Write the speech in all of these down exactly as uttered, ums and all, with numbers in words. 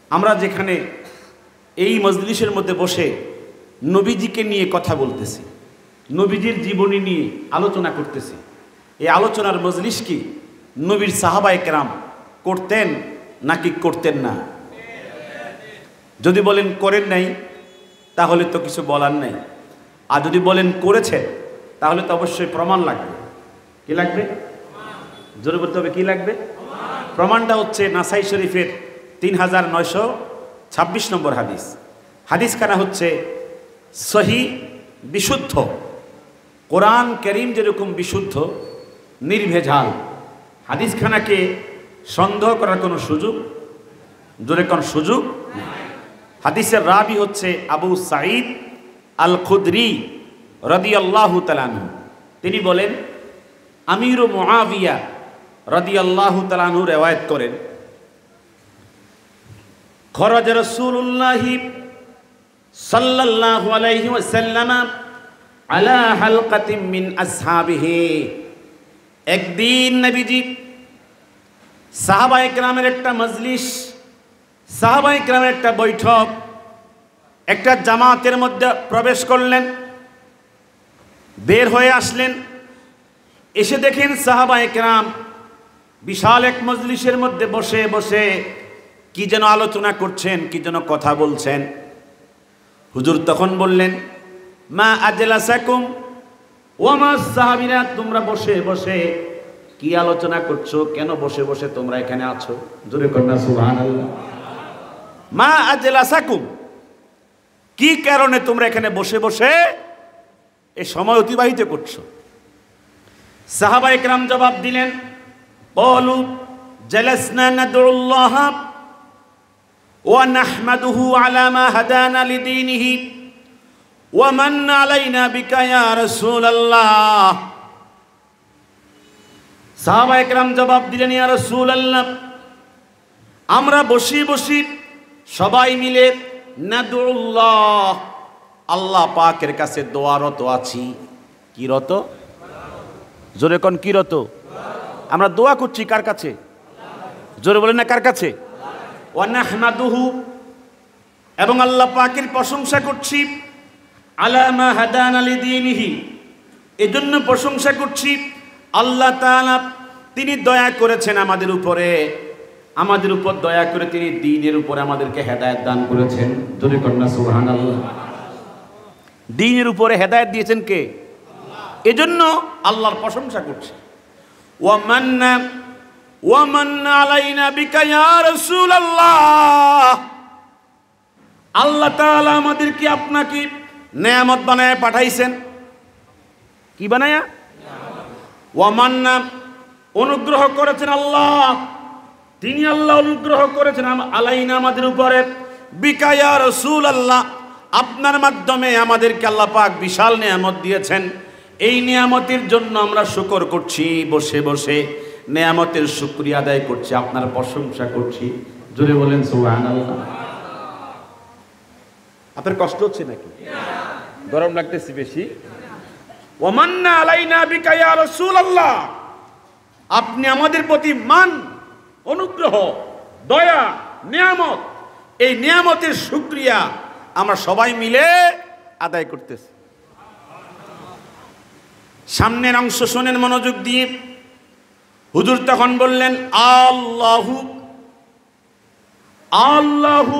আমরা যেখানে এই মজলিসের মধ্যে বসে নবীজিকে নিয়ে কথা বলতেছি, নবীজির জীবনী নিয়ে আলোচনা করতেছি, এই আলোচনার মজলিস কি নবীর সাহাবায়ে কেরাম করতেন নাকি করতেন না? যদি বলেন করেন নাই তাহলে তো কিছু বলার নাই, আর যদি বলেন করেছেন তাহলে তো অবশ্যই প্রমাণ লাগবে। কি লাগবে? জোরে বলতে হবে, কি লাগবে? প্রমাণটা হচ্ছে নাসাই শরীফের তিন হাজার নয়শো ছাব্বিশ নম্বর হাদিস। হাদিসখানা হচ্ছে সহি, বিশুদ্ধ। কোরআন কারীম যেরকম বিশুদ্ধ নির্ভেজাল, হাদিসখানাকে সন্দেহ করার কোনো সুযোগ, জোরে কোন সুযোগ? হাদিসের রাবি হচ্ছে আবু সাঈদ আল খুদরি রাদিয়াল্লাহু তাআলা আনহু। তিনি বলেন, আমির মুআবিয়া রাদিয়াল্লাহু তাআলা আনহু রিওয়ায়াত করেন, খরাজ রাসূলুল্লাহ সাল্লাল্লাহু আলাইহি ওয়াসাল্লাম আলা হালকাতিন মিন আসহাবিহি। একদিন নবীজি সাহাবায়ে কেরামের একটা মজলিস, সাহাবায়ে কেরামের একটা বৈঠক, একটা জামাতের মধ্যে প্রবেশ করলেন, বের হয়ে আসলেন, এসে দেখেন সাহাবায়ে কেরাম বিশাল এক মজলিসের মধ্যে বসে বসে কি যেন আলোচনা করছেন, কি যেন কথা বলছেন। হুজুর তখন বললেন, মা আজলাসাকুম, ও আমার সাহাবীরা তোমরা বসে বসে কি আলোচনা করছো? কেন বসে বসে তোমরা এখানে আছো? জোরে কন্যা সুবহানাল্লাহ। মা আজলাসাকুম, কি কারণে তোমরা এখানে বসে বসে এই সময় অতিবাহিত করছো? সাহাবায়ে কেরাম জবাব দিলেন, বলু জালাসনা নাদউল্লাহ ওয়া নাহমাদুহু আলা মা হাদানা লিদীনিহি ওয়া মান্না আলাইনা বিকা ইয়া রাসূলুল্লাহ। সাহাবায়ে কেরাম জবাব দিলেন, ইয়া রাসূলুল্লাহ, আমরা বসি বসি সবাই মিলে নাদউল্লাহ, আল্লাহ পাকের কাছে দোয়ারত আছি। কি রত? জোরে কোন কি রত? আমরা দোয়া করছি কার কাছে? জোরে বলেন না, কার কাছে? ওয়া নাহমাদুহু, এবং আল্লাহ পাকের প্রশংসা করছি, আলা মা হাদানা লিদীনিহি, এজন্য প্রশংসা করছি আল্লাহ তাআলা তিনি দয়া করেছেন আমাদের উপরে, আমাদের উপর দয়া করে তিনি দ্বীনের উপরে আমাদেরকে হেদায়েত দান করেছেন। জোরে কন্যা সুবহানাল্লাহ। দ্বীনের উপরে হেদায়েত দিয়েছেন কে? এজন্য আল্লাহর প্রশংসা করছে। ওয়া মান্না ওয়া মান্না আলাইনা বিকা ইয়া রাসূলুল্লাহ, আল্লাহ তাআলা আমাদেরকে আপনাকে নেয়ামত বানায় পাঠাইছেন। কি বানায়া? ওয়া মান্না, অনুগ্রহ করেছেন আল্লাহ, তিনি আল্লাহ অনুগ্রহ করেছেন আলাইনা, আমাদের উপরে, বিকা ইয়া রাসূলুল্লাহ, আপনার মাধ্যমে আমাদেরকে আল্লাহ পাক বিশাল নেয়ামত দিয়েছেন। এই নেয়ামতের জন্য আমরা শুকর করছি, বসে বসে নেয়ামতের শুকরিয়া আদায় করছি, আপনার প্রশংসা করছি। জোরে বলেন সুবহানাল্লাহ। আপনার কষ্ট হচ্ছে নাকি? গরম লাগতেছে বেশি? ওয়া মান্না আলাইনা বিকা ইয়া রাসূলুল্লাহ, আপনি আমাদের প্রতি মান, অনুগ্রহ, দয়া, নিয়ামত, এই নিয়ামতের শুকরিয়া আমরা সবাই মিলে আদায় করতেছি। সামনের অংশ শোনেন মনোযোগ দিয়ে। হুজুর তখন বললেন, আল্লাহু আল্লাহু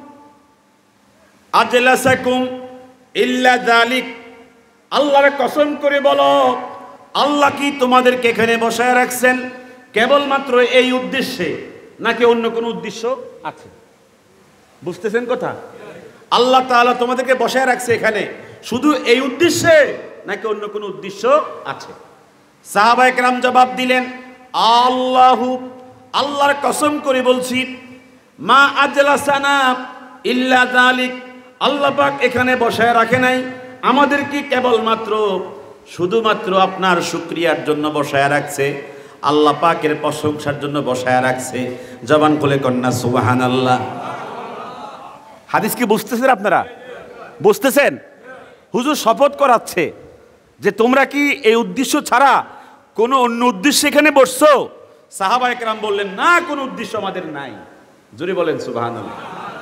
আজলাসাকুম ইল্লা যালিক, আল্লাহর কসম করে বলো, আল্লাহ কি তোমাদেরকে এখানে বসায় রাখছেন কেবলমাত্র এই উদ্দেশ্যে, নাকি অন্য কোনো উদ্দেশ্য আছে? বুঝতেছেন কথা? আল্লাহ তাআলা তোমাদেরকে বসায় রাখছে এখানে শুধু এই উদ্দেশ্যে, নাকি অন্য কোনো উদ্দেশ্য আছে? সাহাবায়ে কেরাম জবাব দিলেন, আল্লাহু, আল্লাহর কসম করে বলছি, মা আজলাসানা ইল্লা যালিক, আল্লাহ পাক এখানে বসায় রাখে নাই আমাদেরকে কেবলমাত্র শুধুমাত্র আপনার শুকরিয়ার জন্য বসায় রাখছে, আল্লাহ পাকের প্রশংসার জন্য বসায় রাখছে। জবান খুলে কন্যা সুবহানাল্লাহ। হাদিস কি বুঝতেছেন আপনারা? বুঝতেছেন? হুজুর শপথ করাচ্ছে যে তোমরা কি এই উদ্দেশ্য ছাড়া কোনো অন্য উদ্দেশ্যে এখানে বসছো? সাহাবায়ে কেরাম বললেন, না, কোনো উদ্দেশ্য আমাদের নাই। জোরে বলেন সুবহানাল্লাহ।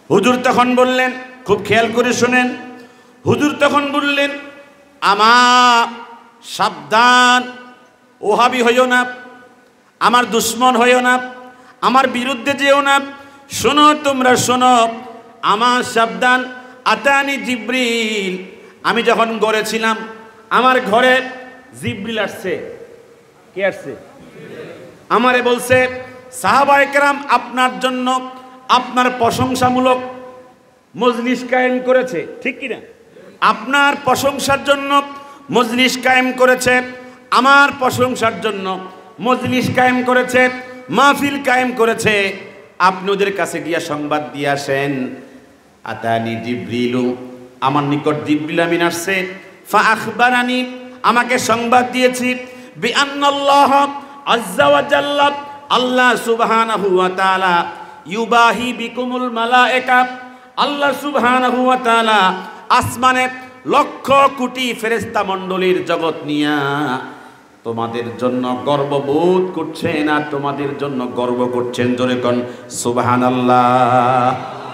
হুজুর তখন বললেন, খুব খেয়াল করে শোনেন, হুজুর তখন বললেন, আমার সাবধান, ওহাবি হইও না, আমার দুশ্মন হইও না, আমার বিরুদ্ধে যেও না, শোনো তোমরা শোনো, আমার সাবধান। আতানি জিব্রিল, আমি যখন ঘরে ছিলাম, আমার ঘরে জিব্রিল আসছে। কে আসছে? আমারে বলছে, সাহাবায়ে কেরাম আপনার জন্য আপনার প্রশংসামূলক মজলিস কায়েম করেছে, ঠিক কিনা? আপনার প্রশংসার জন্য মজলিস কায়েম করেছে, আমার প্রশংসার জন্য মজলিস কায়েম করেছে, মাহফিল কায়েম করেছে। আপনি ওদের কাছে গিয়া সংবাদ দিয়ে আসেন। আতানি জিব্রিলু, আমার নিকট জিব্রিল আমিন আসছে। ফা আখবারানি, আমাকে সংবাদ দিয়েছি, বিআন্নাল্লাহ আযজা ওয়া জাল্লা, আল্লাহ সুবহানাহু ওয়া তাআলা ইউবাহি বিকুমুল মালায়েকা, আল্লাহ সুবহানাহু ওয়া তাআলা আসমানে লক্ষ কোটি ফেরেশতা মণ্ডলীর জগৎ নিয়া তোমাদের জন্য গর্ববোধ করছেন, আর তোমাদের জন্য গর্ব করছেন। জোরে কোন সুবহানাল্লাহ।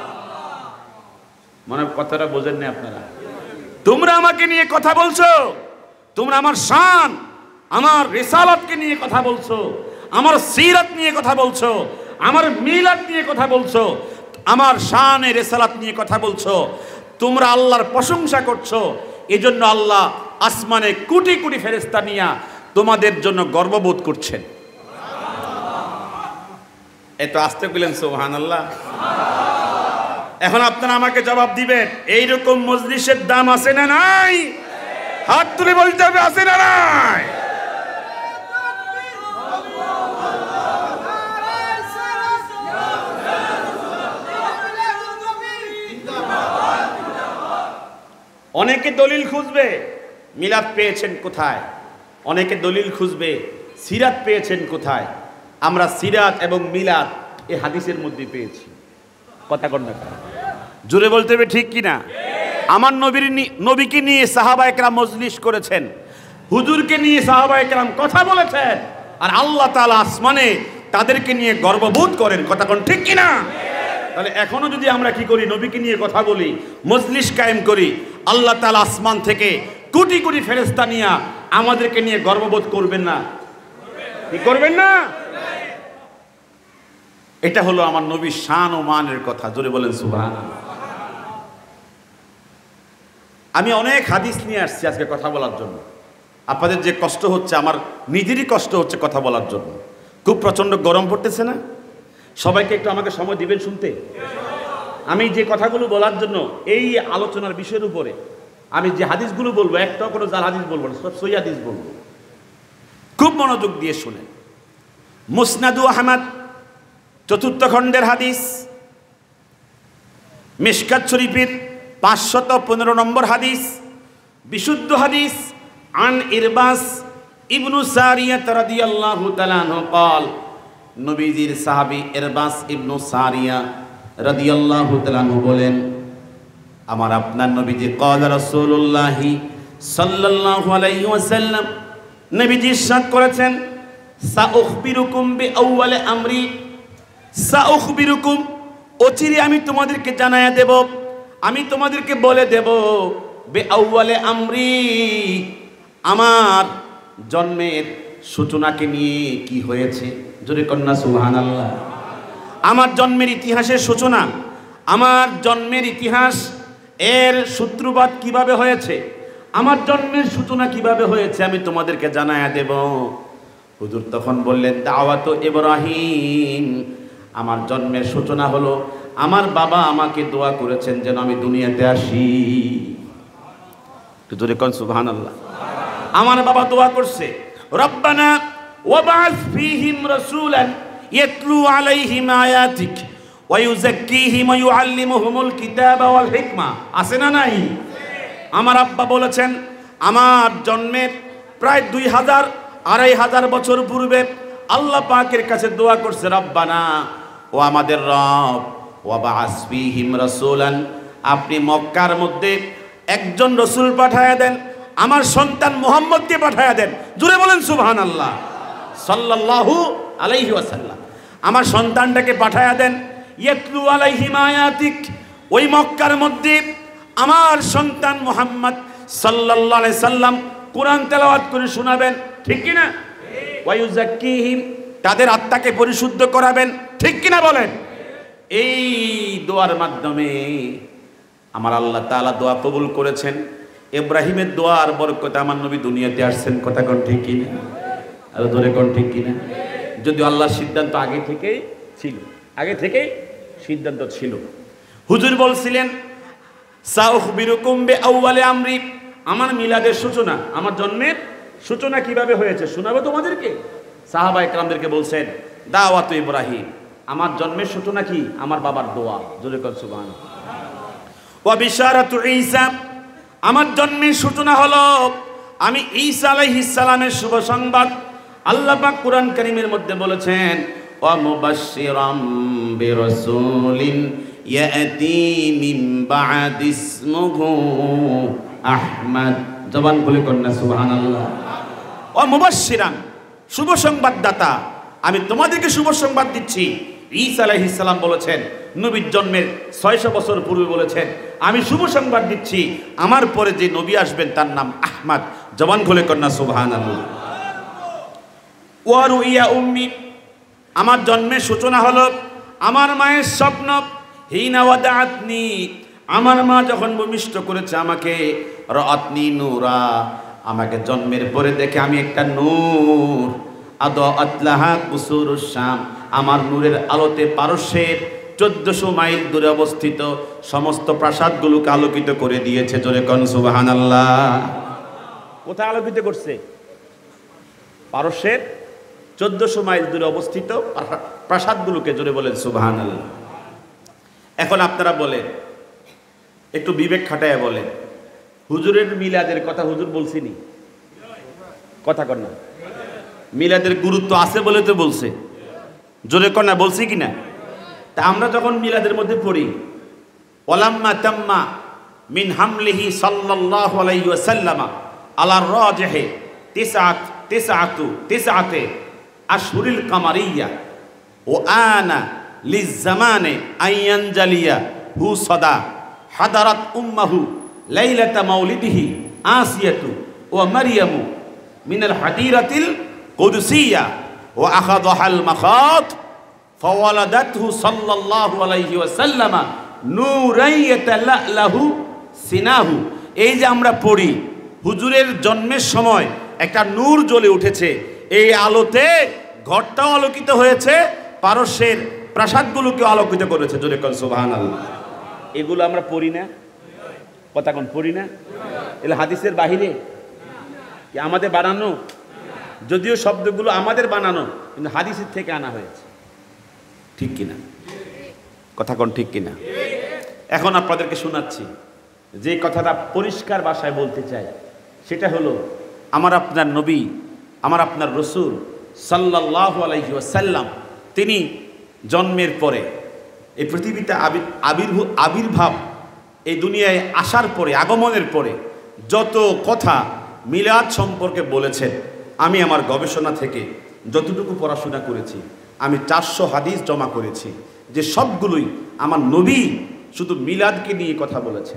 মনে কথাটা বোঝেন না আপনারা? তোমরা আমাকে নিয়ে কথা বলছো, তোমরা আমার শান, আমার রিসালাতকে নিয়ে কথা বলছো, আমার সিরাত নিয়ে কথা বলছো, আমার মিলাদ নিয়ে কথা বলছো, আমার শানে রিসালাত নিয়ে কথা বলছো, তোমরা আল্লাহর প্রশংসা করছো। এজন্য আল্লাহ আসমানে কোটি কোটি ফেরেশতা নিয়া তোমাদের জন্য গর্ববোধ করছেন। এত আস্তে বললেন সুবহানাল্লাহ। এখন আপনারা আমাকে জবাব দিবেন, এইরকম মজলিসের দাম আছে না নাই? হাত তুলে বলতে হবে, আছে না নাই? অনেকে দলিল খুঁজবে মিলাদ পেয়েছেন কোথায়, অনেকে দলিল খুঁজবে সিরাত পেয়েছেন কোথায়। আমরা সিরাত এবং মিলাদ এই হাদিসের মধ্যে পেয়েছি। কথা কর না, জোরে বলতে হবে, ঠিক কিনা? আমার নবীর নবীকে নিয়ে সাহাবায়ে কেরাম মজলিস করেছেন, হুজুরকে নিয়ে সাহাবায়ে কেরাম কথা বলেছেন, আর আল্লাহ তাআলা আসমানে তাদেরকে নিয়ে গর্ববোধ করেন। কথা কোন ঠিক কিনা? তাহলে এখনো যদি আমরা কি করি, নবীকে নিয়ে কথা বলি, মজলিস কায়েম করি, আল্লাহ তাআলা আসমান থেকে কোটি কোটি ফেরেশতা নিয়ে আমাদেরকে নিয়ে গর্ববোধ করবেন না? কি করবেন না? এটা হলো আমার নবীর শান ও মানের কথা। জোরে বলেন সুবহানাল্লাহ। আমি অনেক হাদিস নিয়ে আসছি আজকে কথা বলার জন্য। আপনাদের যে কষ্ট হচ্ছে, আমার নিজেরই কষ্ট হচ্ছে কথা বলার জন্য। খুব প্রচন্ড গরম পড়তেছে না? সবাইকে একটু আমাকে সময় দিবেন শুনতে। আমি যে কথাগুলো বলার জন্য, এই আলোচনার বিষয়ের উপরে আমি যে হাদিসগুলো বলবো, একটাও কোনো জাল হাদিস বলবো না, সব সহিহ হাদিস বলবো। খুব মনোযোগ দিয়ে শুনেন। মুসনাদু আহমদ চতুর্থ খণ্ডের হাদিস, মিশকাত শরীফের পাঁচশত পনেরো নম্বর হাদিস, বিশুদ্ধ হাদিস। আন ইরবাস ইবনু সারিয়া রাদিয়াল্লাহু তাআলা আনহু قال, নবীজির সাহাবী ইরবাস ইবনু সারিয়া রাদিয়াল্লাহু তাআলা আনহু বলেন, আমার আপনার নবীজি قال রাসূলুল্লাহ সাল্লাল্লাহু আলাইহি ওয়াসাল্লাম, নবীজি ইরশাদ করেছেন, সাউখবিরুকুম বিআউয়ালি আমরি, সাউখবিরুকুম, অচিরে আমি তোমাদেরকে জানায়া দেব, আমি তোমাদেরকে বলে দেব, বিআউয়ালি আমরি, আমার জন্মের সূচনাকে নিয়ে কি হয়েছে। জোরে কন্যা সুবহানাল্লাহ। আমার জন্মের ইতিহাসের সূচনা, আমার জন্মের ইতিহাস, এর সূত্রপাত কিভাবে হয়েছে, আমার জন্মের সূচনা কিভাবে হয়েছে, আমি তোমাদেরকে জানায়া দেব। হুজুর তখন বললেন, দাওয়াত ইব্রাহিম, আমার জন্মের সূচনা হলো আমার বাবা আমাকে দোয়া করেছেন যেন আমি দুনিয়াতে আসি। জোরে কোন সুবহানাল্লাহ। আমার বাবা দোয়া করছে, রব্বানা ওয়াবআস ফীহিম রাসূলান ইয়াতলু আলাইহিম আয়াতিক ওয়া ইউযাক্কিহিম ওয়া ইউআল্লিমুহুমুল কিতাবা ওয়াল হিকমা। আছে না নাই? আমার আব্বা বলেছেন, আমার জন্মের প্রায় দুই হাজার আড়াই হাজার বছর পূর্বে আল্লাহ পাকের কাছে দোয়া করছে, রব্বানা, ও আমাদের রব, ওয়াবআস ফীহিম রাসূলান, আপনি মক্কার মধ্যে একজন রসুল পাঠায়া দেন, আমার সন্তান মুহাম্মদকে পাঠায়া দেন। জুড়ে বলেন সুবহানাল্লাহ। সাল্লাল্লাহু আলাইহি ওয়াসাল্লাম, আমার সন্তানটাকে পাঠায়া দেন। ইয়াতলু আলাইহিম আয়াতিক ওই মক্কার মধ্যে আমার সন্তান মুহাম্মদ সাল্লাল্লাহু আলাইহি সাল্লাম কোরআন তেলাওয়াত করে শোনাবেন, ঠিক কি না? ওয়া ইউযাক্কিহিম, তাদের আত্মাকে পরিশুদ্ধ করাবেন, ঠিক কি না বলেন? এই দোয়ার মাধ্যমে আমার আল্লাহ তাআলা দোয়া কবুল করেছেন। ইব্রাহিমের দোয়ার বরকতে আমার নবী দুনিয়াতে আসছেন, কথা কোন ঠিক কি না? আর ধরে কোন ঠিক কি না? যদিও আল্লাহর সিদ্ধান্ত আগে থেকেই ছিল, আগে থেকেই সিদ্ধান্ত ছিল। হুজুর বলছিলেন সাউখবিরুকুম বিআউয়ালি আমরি, আমার মিলাদের সূচনা, আমার জন্মের সূচনা কিভাবে হয়েছে শোনাবো তোমাদেরকে। সাহাবায়ে কেরামদেরকে বলছেন দাওয়াত ইব্রাহিম, আমার জন্মের সূচনা কি? আমার বাবার দোয়া, জোরে কর সুবহানাল্লাহ। ওয়া বিশারাতু ঈসা, আমার জন্মের সূচনা হলো আমি ঈসা আলাইহিস সালামের শুভ সংবাদ। আল্লাহ পাক কোরআন কারীমের মধ্যে বলেছেন ওয়া মুবাশশিরাম বিরাসূলিন ইয়াতি মিন বা'দি ইসমুহু আহমদ, জবান খুলে কন্যা সুবহানাল্লাহ। ওয়া মুবাশশিরান, শুভ সংবাদদাতা, আমি তোমাদেরকে শুভ সংবাদ দিচ্ছি। ঈসা আলাইহিস সালাম বলেছেন, নবীর জন্মের ছয়শ বছর পূর্বে বলেছেন, আমি শুভ সংবাদ দিচ্ছি আমার পরে যে নবী আসবেন তার নাম আহমদ, জবান খুলে কন্যা সুবহানাল্লাহ। ওয়া রুইয়া উম্মি, আমার জন্মের সূচনা হলো আমার মায়ের স্বপ্ন। হিনা ওয়াদাতনি, আমার মা যখন ভূমিষ্ঠ করেছে আমাকে, রাআতনি নূরা, আমাকে জন্মের পরে দেখে আমি একটা নূর। আদাআত লাহা কুসুরুশ শাম, আমার নূরের আলোতে পারস্যের চোদ্দশো মাইল দূরে অবস্থিত সমস্ত প্রাসাদগুলোকে আলোকিত করে দিয়েছে, জোরে কোন সুবহানাল্লাহ। কোথায় আলোকিত করছে? পারস্যের চোদ্দশো মাইল দূরে অবস্থিত প্রাসাদগুলোকে, জোরে বলেন সুবহানাল্লাহ। এখন আপনারা বলেন, একটু বিবেক খাটায় বলেন, হুজুরের মিলাদের কথা হুজুর বলছিনি? কথা কর না, মিলাদের গুরুত্ব আছে বলে তো বলছে, জোরে কর না, বলছি কিনা? তা আমরা যখন মিলাদের মধ্যে পড়ি, ওয়ালাম্মা তাম্মা মিন হামলিহি সাল্লাল্লাহু আলাইহি ওয়াসাল্লাম আলা রাজিহি তিসআত তিসআতু তিসআতে আশহুরিল কামারিয়া ও আনা লিজ্জামানে আইয়ানজালিয়া হু সাদা হাদারাত উম্মাহু লাইলাতা মাউলিদিহি আসিয়াতু ওয়া মারইয়ামু মিনাল হাদিরাতিল কুদসিয়া ওয়া আখাযাহাল মাখাত ফাওয়ালাদাতহু সাল্লাল্লাহু আলাইহি ওয়াসাল্লাম নূরান ইয়াতালাহু সিনাহু। এই যে আমরা পড়ি হুজুরের জন্মের সময় একটা নূর জ্বলে উঠেছে, এই আলোতে ঘরটাও আলোকিত হয়েছে, পারস্যের প্রাসাদগুলোকে আলোকিত করেছে, জোরে কোন সুবহানাল্লাহ। এগুলো আমরা পড়ি না? কথা কোন পড়ি না? এগুলো হাদিসের বাহিরে কি আমাদের বানানো? যদিও শব্দগুলো আমাদের বানানো, কিন্তু হাদিসের থেকে আনা হয়েছে, ঠিক কিনা? কথা কোন ঠিক কিনা? এখন আপনাদেরকে শোনাচ্ছি যে কথাটা পরিষ্কার ভাষায় বলতে চাই, সেটা হলো আমার আপনার নবী, আমার আপনার রসুল সাল্লাল্লাহু আলাইহি ওয়াসাল্লাম, তিনি জন্মের পরে এই পৃথিবীতে আবির আবির্ভূ আবির্ভাব এই দুনিয়ায় আসার পরে, আগমনের পরে যত কথা মিলাদ সম্পর্কে বলেছেন, আমি আমার গবেষণা থেকে যতটুকু পড়াশোনা করেছি, আমি চারশো হাদিস জমা করেছি, যে সবগুলোই আমার নবী শুধু মিলাদকে নিয়ে কথা বলেছেন।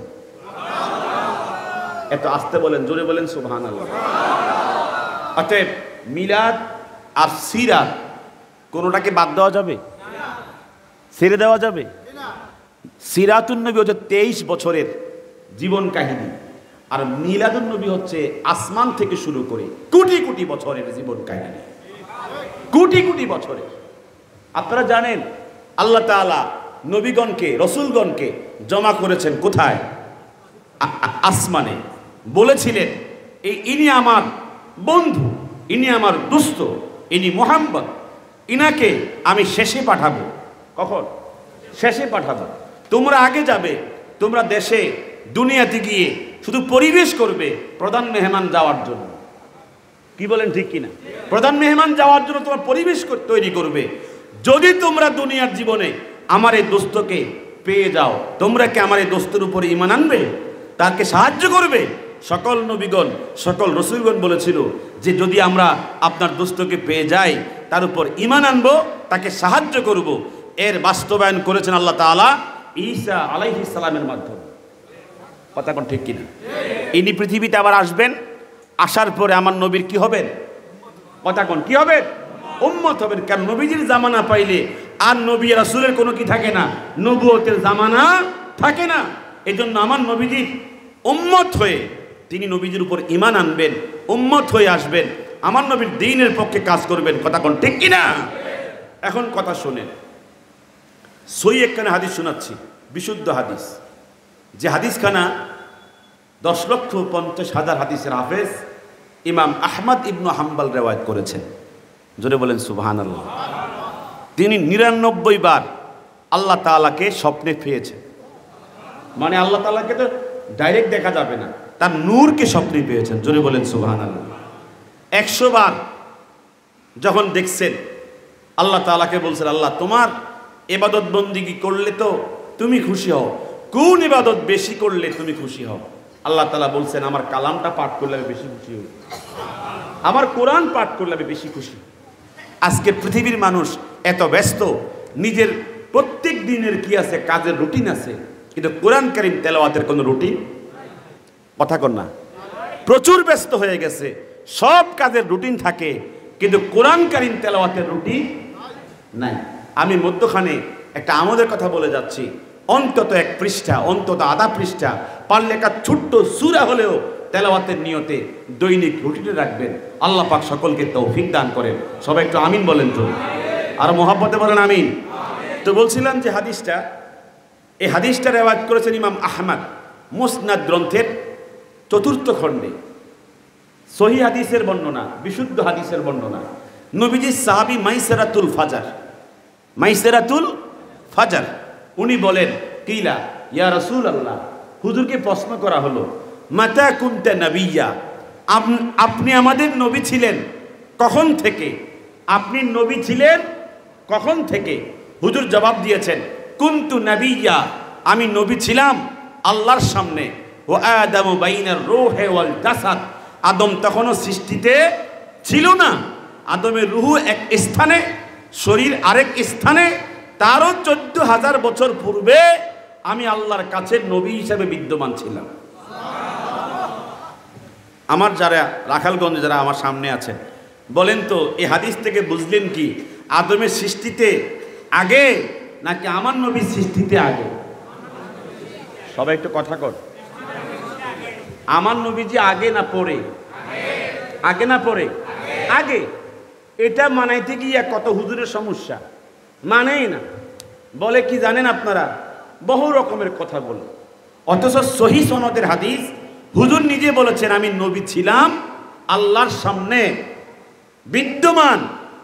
এত আস্তে বলেন, জোরে বলেন সুবহানাল্লাহ। অতএব মিলাদ আর সিরাত কোনোটাকে বাদ দেওয়া যাবে? ছেড়ে দেওয়া যাবে? সিরাতুন নবী হচ্ছে তেইশ বছরের জীবন কাহিনী, আর মিলাদুন নবী হচ্ছে আসমান থেকে শুরু করে কোটি কোটি বছরের জীবন কাহিনী, কোটি কোটি বছরের। আপনারা জানেন আল্লাহ তাআলা নবীগণকে, রসুলগণকে জমা করেছেন কোথায়? আসমানে। বলেছিলেন এই ইনি আমার বন্ধু, ইনি আমার দুস্থ, ইনি মুহাম্মদ, ইনাকে আমি শেষে পাঠাবো। কখন? শেষে পাঠাবো। তোমরা আগে যাবে, তোমরা দেশে দুনিয়াতে গিয়ে শুধু পরিবেশ করবে প্রধান মেহমান যাওয়ার জন্য। কি বলেন, ঠিক কিনা? প্রধান মেহমান যাওয়ার জন্য তোমরা পরিবেশ তৈরি করবে। যদি তোমরা দুনিয়ার জীবনে আমার এই দোস্তকে পেয়ে যাও, তোমরা কি আমার এই দোস্তের উপরে ঈমান আনবে? তাকে সাহায্য করবে? সকল নবীগণ, সকল রসুলগণ বলেছিল যে যদি আমরা আপনার দোস্তকে পেয়ে যাই, তার উপর ঈমান আনবো, তাকে সাহায্য করব। এর বাস্তবায়ন করেছেন আল্লাহ তাআলা ঈসা আলাইহিস সালামের মাধ্যমে। কথা কোন ঠিক কিনা? ইনি পৃথিবীতে আবার আসবেন, আসার পরে আমার নবীর কি হবেন? কথা কোন কি হবেন? উম্মত হবেন। কারণ নবীজির জামানা পাইলে আর নবী রাসূলের কোনো কি থাকে না, নবুয়তের জামানা থাকে না। এই জন্য আমার নবীজির উম্মত হয়ে তিনি নবীজির উপর ঈমান আনবেন, উম্মত হয়ে আসবেন, আমার নবীর দ্বীনের পক্ষে কাজ করবেন। কথা কোন ঠিক কিনা? এখন কথা শুনেন, সহি একখানা হাদিস শোনাচ্ছি, বিশুদ্ধ হাদিস, যে হাদিসখানা দশ লক্ষ পঞ্চাশ হাজার হাদিসের হাফেজ ইমাম আহমদ ইবনু হাম্বল রেওয়ায়েত করেছেন। জোরে বলেন সুবহানাল্লাহ। তিনি নিরানব্বই বার আল্লাহ তাআলাকে স্বপ্নে পেয়েছেন। মানে আল্লাহ তাআলাকে তো ডাইরেক্ট দেখা যাবে না, তার নূরকে স্বপ্নে পেয়েছেন। জোরে বলেন সুবহানাল্লাহ। একশো বার যখন দেখছেন, আল্লাহ তাআলাকে বলছেন, আল্লাহ তোমার ইবাদত বন্দিগি করলে তো তুমি খুশি হও, কোন ইবাদত বেশি করলে তুমি খুশি হও? আল্লাহ তাআলা বলছেন, আমার কালামটা পাঠ করলে আমি বেশি খুশি হই, আমার কোরআন পাঠ করলে আমি বেশি খুশি। আজকে পৃথিবীর মানুষ এত ব্যস্ত, নিজের প্রত্যেক দিনের কি আছে, কাজের রুটিন আছে, কিন্তু কোরআন কারীম তেলাওয়াতের কোনো রুটিন, কথা কন না, প্রচুর ব্যস্ত হয়ে গেছে। সব কাজের রুটিন থাকে, কিন্তু কোরআন কারীম তেলাওয়াতের রুটিন নাই। আমি মধ্যখানে একটা আমলের কথা বলে যাচ্ছি, অন্তত এক পৃষ্ঠা, অন্তত আধা পৃষ্ঠা, পারলে একটা ছোট্ট সূরা হলেও তেলাওয়াতের নিয়তে দৈনিক রুটিনে রাখবেন। আল্লাহ পাক সকলকে তৌফিক দান করেন। সবাই একটু আমিন বলেন তো, আর মহব্বতে বলেন আমিন। তো বলছিলাম যে হাদিসটা, এই হাদিসটা রেওয়ায়াত করেছেন ইমাম আহমদ মুসনাদ গ্রন্থের চতুর্থ খণ্ডে। সহি হাদিসের বর্ণনা, বিশুদ্ধ হাদিসের বর্ণনা। নবীজি সাহাবী মাইসেরাতুল ফাজার, মাইসেরাতুল ফাজার উনি বলেন, কিলা ইয়া রাসূলুল্লাহ, হুজুরকে প্রশ্ন করা হলো, মাতা কুনতা নবিয়্যা, আপনি আমাদের নবী ছিলেন কখন থেকে? আপনি নবী ছিলেন কখন থেকে? হুজুর জবাব দিয়েছেন, কুনতু নবিয়্যা, আমি নবী ছিলাম আল্লাহর সামনে, ও আদামু বাইনার রূহি ওয়াল জাসাদ, আদম তখনও সৃষ্টিতে ছিল না। আদমের রূহ এক স্থানে, শরীর আরেক স্থানে, তারও চোদ্দ হাজার বছর পূর্বে আমি আল্লাহর কাছে নবী হিসেবে বিদ্যমান ছিলাম। আমার যারা রাখালগঞ্জে যারা আমার সামনে আছেন, বলেন তো এই হাদিস থেকে বুঝলেন কি আদমের সৃষ্টিতে আগে নাকি আমার নবীর সৃষ্টিতে আগে? সবাই একটু কথা কর, আমার নবীজি আগে না পরে? আগে না পরে? আগে। এটা মানাইতে গিয়ে কত হুজুরের সমস্যা, মানেই না। বলে কি জানেন আপনারা, বহু রকমের কথা বলে, অথচ সহি সনদের হাদিস হুজুর নিজে বলেছেন আমি নবী ছিলাম আল্লাহর সামনে বিদ্যমান।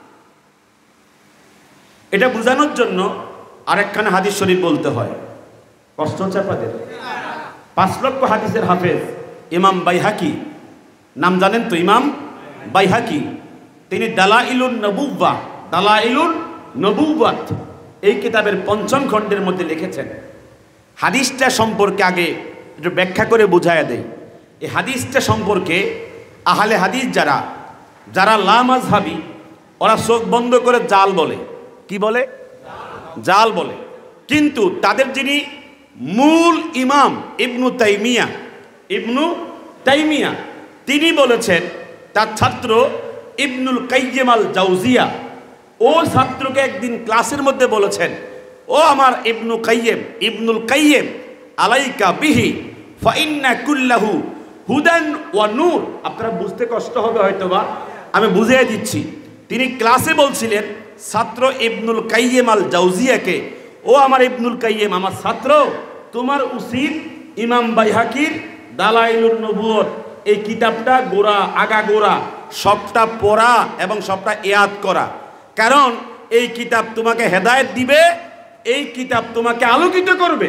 এটা বোঝানোর জন্য আরেকখানা হাদিস শরীফ বলতে হয়। কষ্ট হচ্ছে আপনাদের? পাঁচ লক্ষ হাদিসের হাফেজ ইমাম বাইহাকি, নাম জানেন তো? ইমাম বাইহাকি, তিনি দালাইলুন নবুওয়া, দালাইলুন নবুওয়াত এই কিতাবের পঞ্চম খণ্ডের মধ্যে লিখেছেন। হাদিসটা সম্পর্কে আগে একটু ব্যাখ্যা করে বুঝাইয়া দেয়। এই হাদিসটা সম্পর্কে আহলে হাদিস যারা যারা লা মাযহাবী, ওরা চোখ বন্ধ করে জাল বলে। কি বলে? জাল বলে। কিন্তু তাদের যিনি মূল ইমাম ইবনু তাইমিয়া, ইবনু তাইমিয়া তিনি বলেছেন, তার ছাত্র ইবনুল কাইয়্যিম আল জাওজিয়া ও ছাত্রকে একদিন ক্লাসের মধ্যে বলেছেন, ও আমার ইবনু কাইয়্যিম, ইবনুল কাইয়্যিম, আলাইকা বিহি ফা ইন্না কুল্লাহু হুদান ওয়া নূর। আপনারা বুঝতে কষ্ট হবে হয়তোবা, আমি বুঝিয়ে দিচ্ছি। তিনি ক্লাসে বলছিলেন ছাত্র ইবনুল কাইয়্যিম আল জাওজিয়াকে, ও আমার ইবনুল কাইয়্যিম, আমার ছাত্র, তোমার উচিত ইমাম বাইহাকির দালাইলুন নবুওয়াত এই কিতাবটা গোড়া আগা গোড়া সবটা পড়া এবং সবটা ইয়াদ করা। কারণ এই কিতাব তোমাকে হেদায়েত দিবে, এই কিতাব তোমাকে আলোকিত করবে।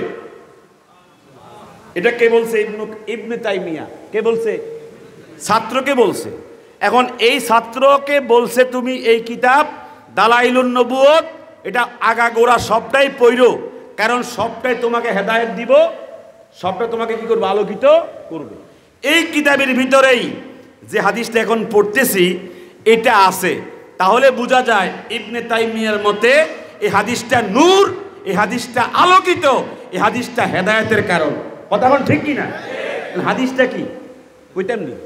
এটা কে বলছে? ইবনু ইবনে তাইমিয়া। কে বলছে? ছাত্রকে বলছে। এখন এই ছাত্রকে বলছে তুমি এই কিতাব দালাইলুন নবুওয়াত এটা আগা গোড়া সবটাই পড়ো, কারণ সবটাই তোমাকে হেদায়েত দিব, সবটা তোমাকে কি করবে? আলোকিত করবে। এই কিতাবের ভিতরেই যে হাদিসটা এখন পড়তেছি এটা আছে। তাহলে বোঝা যায় ইবনে তাইমিয়ার মতে এই হাদিসটা নূর, এই হাদিসটা আলোকিত, এই হাদিসটা হেদায়েতের কারণ। কথা এখন ঠিক কি না? হাদিসটা কি কইতাম নি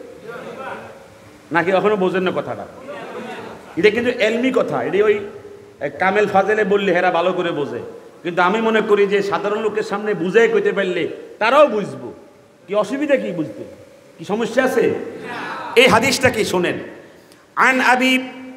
নাকি এখনো বোঝেন না কথাটা? এটা কিন্তু এলমি কথা, এটা ওই কামেল ফাজেলে বললে হেরা ভালো করে বোঝে, কিন্তু আমি মনে করি যে সাধারণ লোকের সামনে বুঝে কইতে পারলে তারাও বুঝবো। কি অসুবিধা কি বুঝতে, কি সমস্যা আছে? এই হাদিসটা কি শোনেন। আন আবি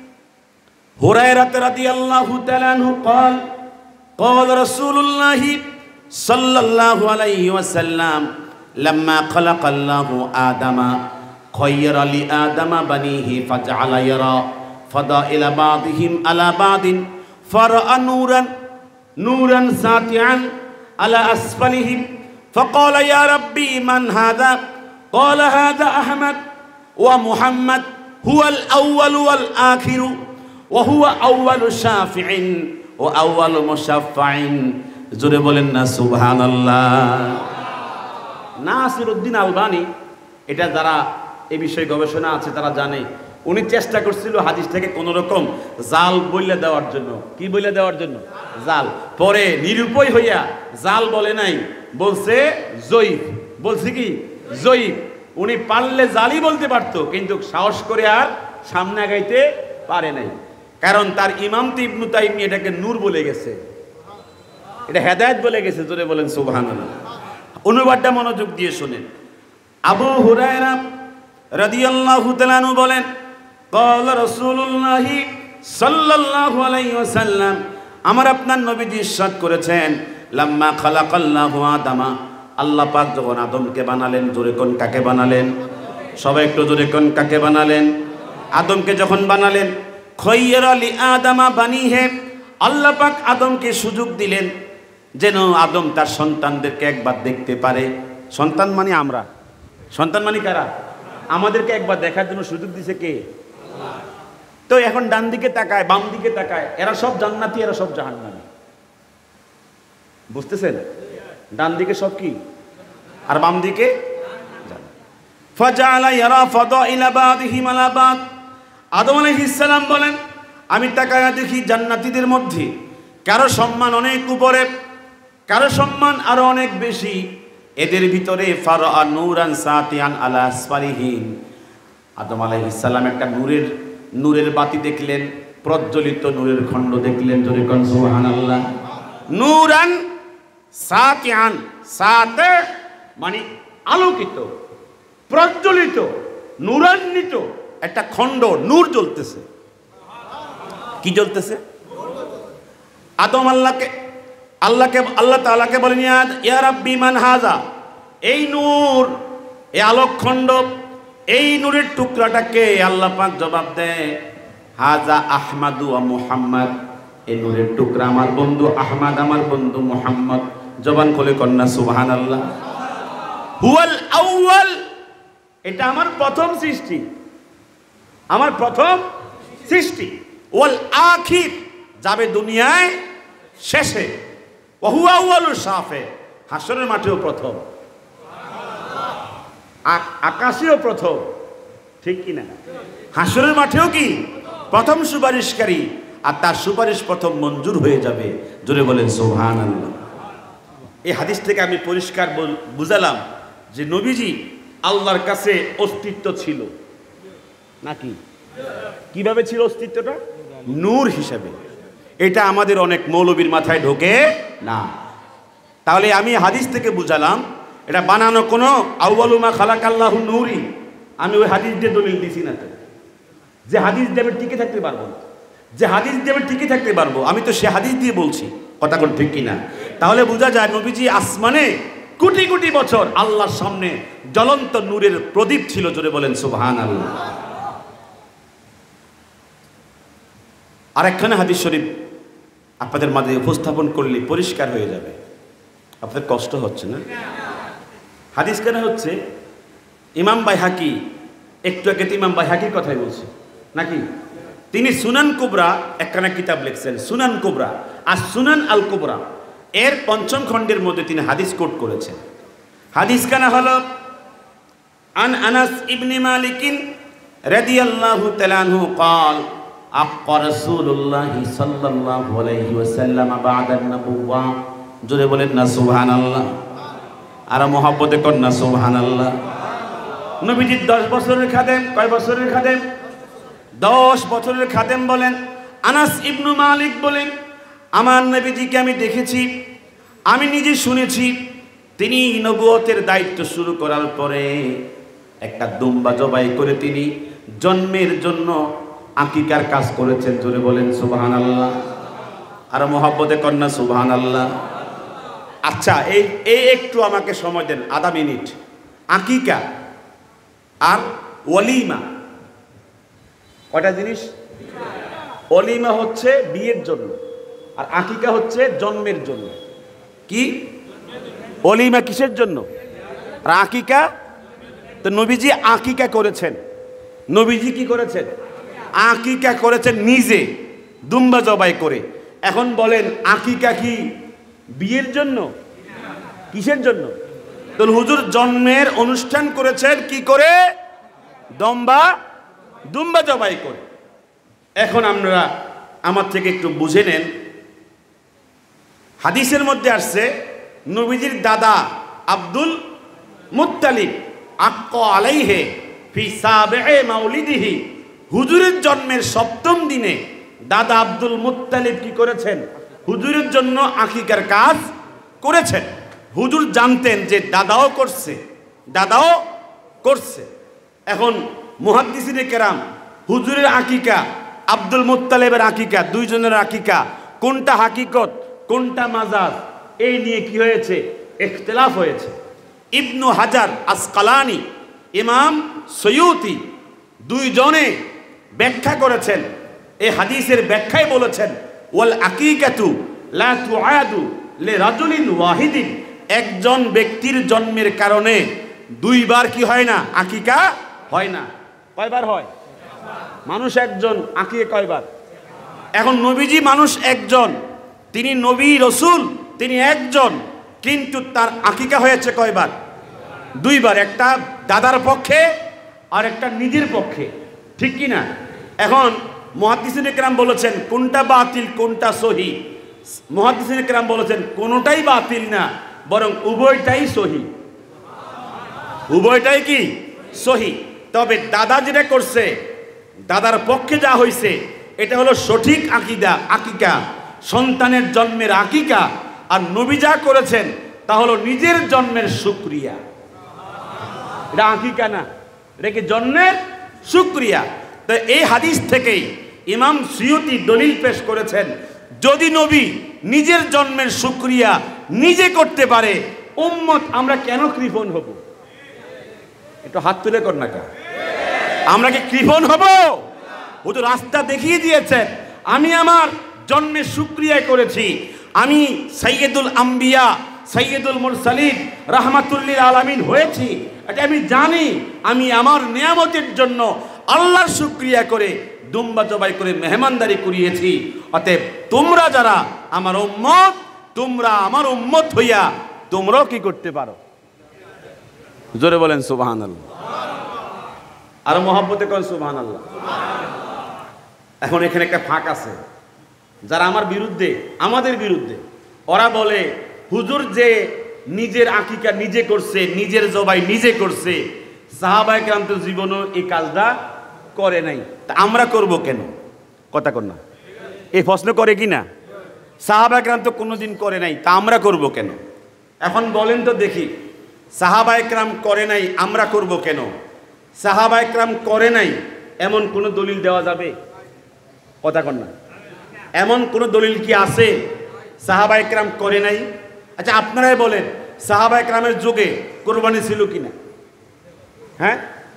হুরায়রা রাদিয়াল্লাহু তাআলা আনহু قال قال رسول الله صلى الله عليه وسلم لما خلق الله آدم خير لآدم بنيه فجعل يرى فضائل بعضهم على بعض فرأى نورا نورا ساطعا على أسفلهم فقال يا ربي من هذا؟ قال هذا أحمد ومحمد هو الأول والآخر وهو أول شافع وأول مشفع জোরে বলেন না সুবহানাল্লাহ। নাসিরউদ্দিন আলবানী, এটা যারা এই বিষয়ে গবেষণা আছে তারা জানে, উনি চেষ্টা করছিল হাদিসটাকে কোন রকম জাল বইলে দেওয়ার জন্য। কি বইলে দেওয়ার জন্য? জাল। পরে নিরুপায় হইয়া জাল বলে নাই, বলছে জয়ীফ। বলছে কি? জয়ীফ। উনি পারলে জালই বলতে পারতো, কিন্তু সাহস করে আর সামনে আগাইতে পারে নাই, কারণ তার ইমামতি ইবনু তাইমিয়া এটাকে নূর বলে গেছে, এটা হেদায়েত বলে গেছে। জোরে বলেন সুবহানাল্লাহ। অনুবাদটা মনোযোগ দিয়ে শুনেন। আবু হুরায়রা রাদিয়াল্লাহু তাআলা আনহু বলেন, قال رسول الله সাল্লাল্লাহু আলাইহি ওয়াসাল্লাম, আমার আপনার নবীজি ইরশাদ করেছেন, লাম্মা খালাকাল্লাহু আদামা, আল্লাহ পাক যখন আদমকে বানালেন, জোরে কোন কাকে বানালেন? সবাই একটু জোরে কোন কাকে বানালেন? আদমকে যখন বানালেন, খয়্যারা লি আদামা বানিহে, আল্লাহ পাক আদমকে সুযোগ দিলেন যেন আদম তার সন্তানদেরকে একবার দেখতে পারে। সন্তান মানে আমরা, সন্তান মানে কারা? আমাদেরকে একবার দেখার জন্য সুযোগ দিছে কে? আল্লাহ। তো এখন ডান দিকে তাকায়, বাম দিকে তাকায়, এরা সব জান্নাতি, এরা সব জাহান্নামী। বুঝতেছেন? ডান দিকে সব কি আর বাম দিকে জান্নাত। ফাজাআলা ইয়ারা ফাদাইলা বাদিহিম আলা বাদ। আদম আলাইহিস সালাম বলেন, আমি তাকায়া দেখি জান্নাতীদের মধ্যে কারো সম্মান অনেক উপরে, কারো সম্মান আরো অনেক বেশি। এদের ভিতরে ফারআ নূরান সাতিয়ান আলা আসফারিহিম, আদম আলাইহিস সালাম একটা নূরের নূরের বাতি দেখলেন, প্রজ্বলিত নূরের খণ্ড দেখলেন। জোরে কোন সুবহানাল্লাহ। নূরান সাতিয়ান, সাতে মানে আলোকিত, প্রজ্বলিত, নূরান্বিত একটা খণ্ড, নূর জ্বলতেছে। কি জ্বলতেছে? আদম আল্লাহকে আল্লাহকে আল্লাহ তাআলাকে বলেন, ইয়া রাব্বি মান হাযা, এই নূর, এই আলোকখণ্ড, এই নূরের টুকরাটাকে? আল্লাহ পাক জবাব দেয়, হাযা আহমাদু ওয়া মুহাম্মদ, এই নূরের টুকরা আমার বন্ধু আহমদ, আমার বন্ধু মুহাম্মদ। জবান খুলে কন্যা সুবহানাল্লাহ। হুয়াল আউয়াল, এটা আমার প্রথম সৃষ্টি, আমার প্রথম সৃষ্টি। ওয়াল আখির, যাবে দুনিয়ায় শেষে। ওয়া হুয়া আউয়ালুশ শাফে, হাসরের মাঠেও প্রথম, আকাশেও প্রথম। ঠিক কি না? হাসরের মাঠেও কি প্রথম সুপারিশকারী, আর তার সুপারিশ প্রথম মঞ্জুর হয়ে যাবে। জোরে বলেন সুবহানাল্লাহ। এই হাদিস থেকে আমি পরিষ্কার বুঝালাম যে নবীজি আল্লাহর কাছে অস্তিত্ব ছিল নাকি? কিভাবে ছিল অস্তিত্বটা? নূর হিসাবে। এটা আমাদের অনেক মৌলবীর মাথায় ঢোকে না। তাহলে আমি হাদিস থেকে বুঝালাম এটা বানানো কোনো আউয়ালু মা খালাকাল্লাহু নূরি, আমি ওই হাদিস দিয়ে দলিল দিছি না। তো যে হাদিস দিয়ে আমি টিকে থাকতে পারবো না, যে হাদিস দিয়ে আমি টিকে থাকতে পারবো, আমি তো সে হাদিস দিয়ে বলছি। কথা কোন ঠিক কিনা? তাহলে বোঝা যায় নবীজি আসমানে কোটি কোটি বছর আল্লাহর সামনে জ্বলন্ত নূরের প্রদীপ ছিল। জোরে বলেন সুবহানাল্লাহ। আর একখানে হাদিস শরীফ আপনাদের মাঝে উপস্থাপন করলে পরিষ্কার হয়ে যাবে। আপনাদের কষ্ট হচ্ছে না? হাদিস কেন হচ্ছে? ইমাম বাইহাকি, একটু আগে ইমাম বাইহাকির কথাই বলছি নাকি? তিনি সুনান কুবরা একখানা কিতাব লিখছেন, সুনান কুবরা আর সুনান আল কুবরা, এর পঞ্চম খণ্ডের মধ্যে তিনি হাদিস কোট করেছেন। হাদিস কানা হলো, আন আনাস ইবনে মালিক রাদিয়াল্লাহু তাআলা আনহু قال আক্কা রাসূলুল্লাহি সাল্লাল্লাহু আলাইহি ওয়াসাল্লাম বা'দা আন-নবুওয়া। জোরে বলেন না সুবহানাল্লাহ। আর মহব্বতে কর না সুবহানাল্লাহ। নবীজি দশ বছরের খাদেম। কয় বছরের খাদেম? দশ বছরের খাদেম। বলেন আনাস ইবনু মালিক বলেন, আমার নবীজিকে আমি দেখেছি, আমি নিজে শুনেছি, তিনি নবুয়তের দায়িত্ব শুরু করার পরে একটা দুম্বা জবাই করে তিনি জন্মের জন্য আকিকার কাজ করেছেন। জোরে বলেন সুবহানাল্লাহ। আর মহব্বতে কর না সুবহানাল্লাহ। আচ্ছা, এই এই একটু আমাকে সময় দেন, আধা মিনিট। আকিকা আর ওয়ালিমা কয়টা জিনিস? ওয়ালিমা হচ্ছে বিয়ের জন্য, আর আকিকা হচ্ছে জন্মের জন্য। কি? ওয়ালিমা কিসের জন্য, আর আকিকা? তো নবীজি আকিকা করেছেন। নবীজি কি করেছেন? আকিকা করেছেন নিজে, দুম্বা জবাই করে। এখন বলেন আকিকা কি বিয়ের জন্য? কিসের জন্য? তো হুজুর জন্মের অনুষ্ঠান করেছেন কি করে? দম্বা দুম্বা জবাই করে। এখন আমরা আমার থেকে একটু বুঝে নেন। হাদিসের মধ্যে আসছে নবীজির দাদা আব্দুল মুত্তালিব আক্কা আলাইহি ফি সাবি'i মাউলিদিহি, হুজুরের জন্মের সপ্তম দিনে দাদা আব্দুল মুত্তালিব কি করেছেন? হুজুরের জন্য আকিকার কাজ করেছেন। হুজুর জানতেন যে দাদাও করছে, দাদাও করছে। এখন মুহাদ্দিসিনে কেরাম হুজুরের আকিকা, আব্দুল মুত্তালিবের আকিকা, দুইজনের আকিকা কোনটা হাকিকত কোনটা মাজাজ, এই নিয়ে কি হয়েছে? ইখতিলাফ হয়েছে। ইবনু হাজার আসকালানি, ইমাম সয়ুতি দুইজনে ব্যাখ্যা করেছেন। এই হাদিসের ব্যাখ্যায় বলেছেন ওয়াল আকিকাতু লা তুআদু লিরাজুলিন ওয়াহিদিন, একজন ব্যক্তির জন্মের কারণে দুইবার কি হয় না? আকিকা হয় না। কয়বার হয়? মানুষ একজন, আকিকা কয়বার? এখন নবীজি মানুষ একজন, তিনি নবী রসুল, তিনি একজন, কিন্তু তার আকিকা হয়েছে কয়বার? দুইবার। একটা দাদার পক্ষে আর একটা নিজের পক্ষে, ঠিক কি না? এখন মুহাদ্দিসিনে কেরাম বলেছেন কোনটা বাতিল কোনটা সহি। মুহাদ্দিসিনে কেরাম বলেছেন কোনোটাই বাতিল না, বরং উভয়টাই সহি। উভয়টাই কি? সহি। তবে দাদা যেটা করছে, দাদার পক্ষে যা হয়েছে, এটা হলো সঠিক আকিদা, আকিকা, সন্তানের জন্মের আকিকা। আর নবী যা করেছেন তা হলো নিজের জন্মের শুকরিয়া। এটা আকিকা না, এটা কি জন্মের শুকরিয়া। তো এই হাদিস থেকেই ইমাম সুয়ুতি দলিল পেশ করেছেন, যদি নবী নিজের জন্মের শুকরিয়া নিজে করতে পারে, উম্মত আমরা কেন কৃপণ হব? একটু হাত তুলে কর না কা, আমরা কি কৃপণ হব? ও তো রাস্তা দেখিয়ে দিয়েছেন। আমি আমার জন্মের শুকরিয়া করেছি, আমি সাইয়্যিদুল আম্বিয়া সাইয়্যিদুল মুরসালিন রাহমাতুল্লিল আলামিন হয়েছি, এটা আমি জানি। আমি আমার নিয়ামতের জন্য আল্লাহর শুকরিয়া করে দুম্বা জবাই করে মেহমানদারি করিয়েছি। অতএব তোমরা যারা আমার উম্মত, তোমরা আমার উম্মত হইয়া তোমরাও কি করতে পারো? জোরে বলেন সুবহানাল্লাহ। আর মহব্বতে করেন সুবহানাল্লাহ। এখন এখানে একটা ফাঁক আছে, যারা আমার বিরুদ্ধে, আমাদের বিরুদ্ধে, ওরা বলে হুজুর যে নিজের আকিকা নিজে করছে, নিজের জবাই নিজে করছে, সাহাবায়ে কেরাম তো জীবনও এই কাজটা করে নাই, তা আমরা করব কেন? কথা কর না, এই প্রশ্ন করে কি না? সাহাবায়ে কেরাম তো কোনোদিন করে নাই, তা আমরা করব কেন? এখন বলেন তো দেখি, সাহাবায়ে কেরাম করে নাই, আমরা করব কেন? সাহাবায়ে কেরাম করে নাই এমন কোন দলিল দেওয়া যাবে? কথা কর না, এমন কোন দলিল কি আছে সাহাবায়ে কেরাম করে নাই? আচ্ছা আপনারাই বলেন, সাহাবায়ে কেরামের যুগে কোরবানি ছিল কিনা? হ্যাঁ,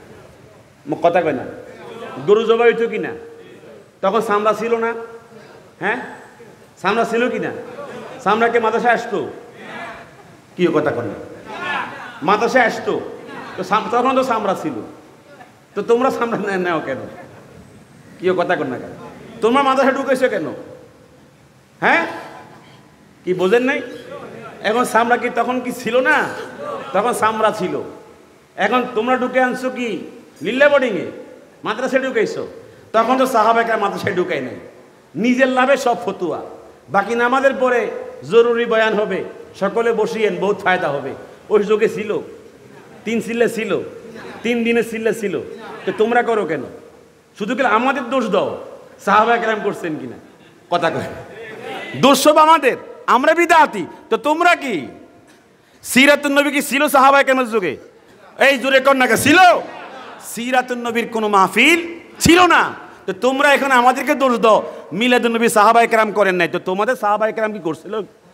কথা কয় না। গরু জবাই হইতো কিনা? তখন চামড়া ছিল না? হ্যাঁ, চামড়া ছিল কিনা? চামড়াকে মাদ্রাসায় আসতো? কি কথা কর না, মাদ্রাসায় আসতো তো, তখন তো চামড়া ছিল। তো তোমরা চামড়া নেও কেন? কি কথা কর না কেন? তোমরা মাদ্রাসায় ঢুকেছো কেন? হ্যাঁ, কি বোঝেন নাই? এখন চামড়া কি তখন কি ছিল না? তখন চামড়া ছিল। এখন তোমরা ঢুকে আনছো কি লিল্লা বোর্ডিংয়ে, মাদ্রাসায় ঢুকেছো। তখন তো সাহাবায়ে মাদ্রাসায় ঢুকাই নাই, নিজের লাভে সব ফতুয়া। বাকি নামাজের পরে জরুরি বয়ান হবে, সকলে বসিয়েন, বহুত ফায়দা হবে। ওই যুগে ছিল, তিন সিল্লে ছিল, তিন দিনের সিল্লে ছিল। তো তোমরা করো কেন? শুধু কি আমাদের দোষ দাও? সাহাবায়ে কেরাম করছেন কিনা কথা কয়, দোষ সব আমাদের, আমরা বিদআতি। তো তোমরা কি? সিরাতুন নবী কি ছিল সাহাবায়ে কেরামের যুগে? এই জোরে কর না, ছিল? সিরাতুন নবীর কোনো মাহফিল ছিল না। তো তোমরা এখন আমাদেরকে দোষ দাও মিলাদুন নবী সাহাবায়ে কেরাম করেন নাই। তো তোমাদের সাহাবায়ে কেরাম কি করছিল?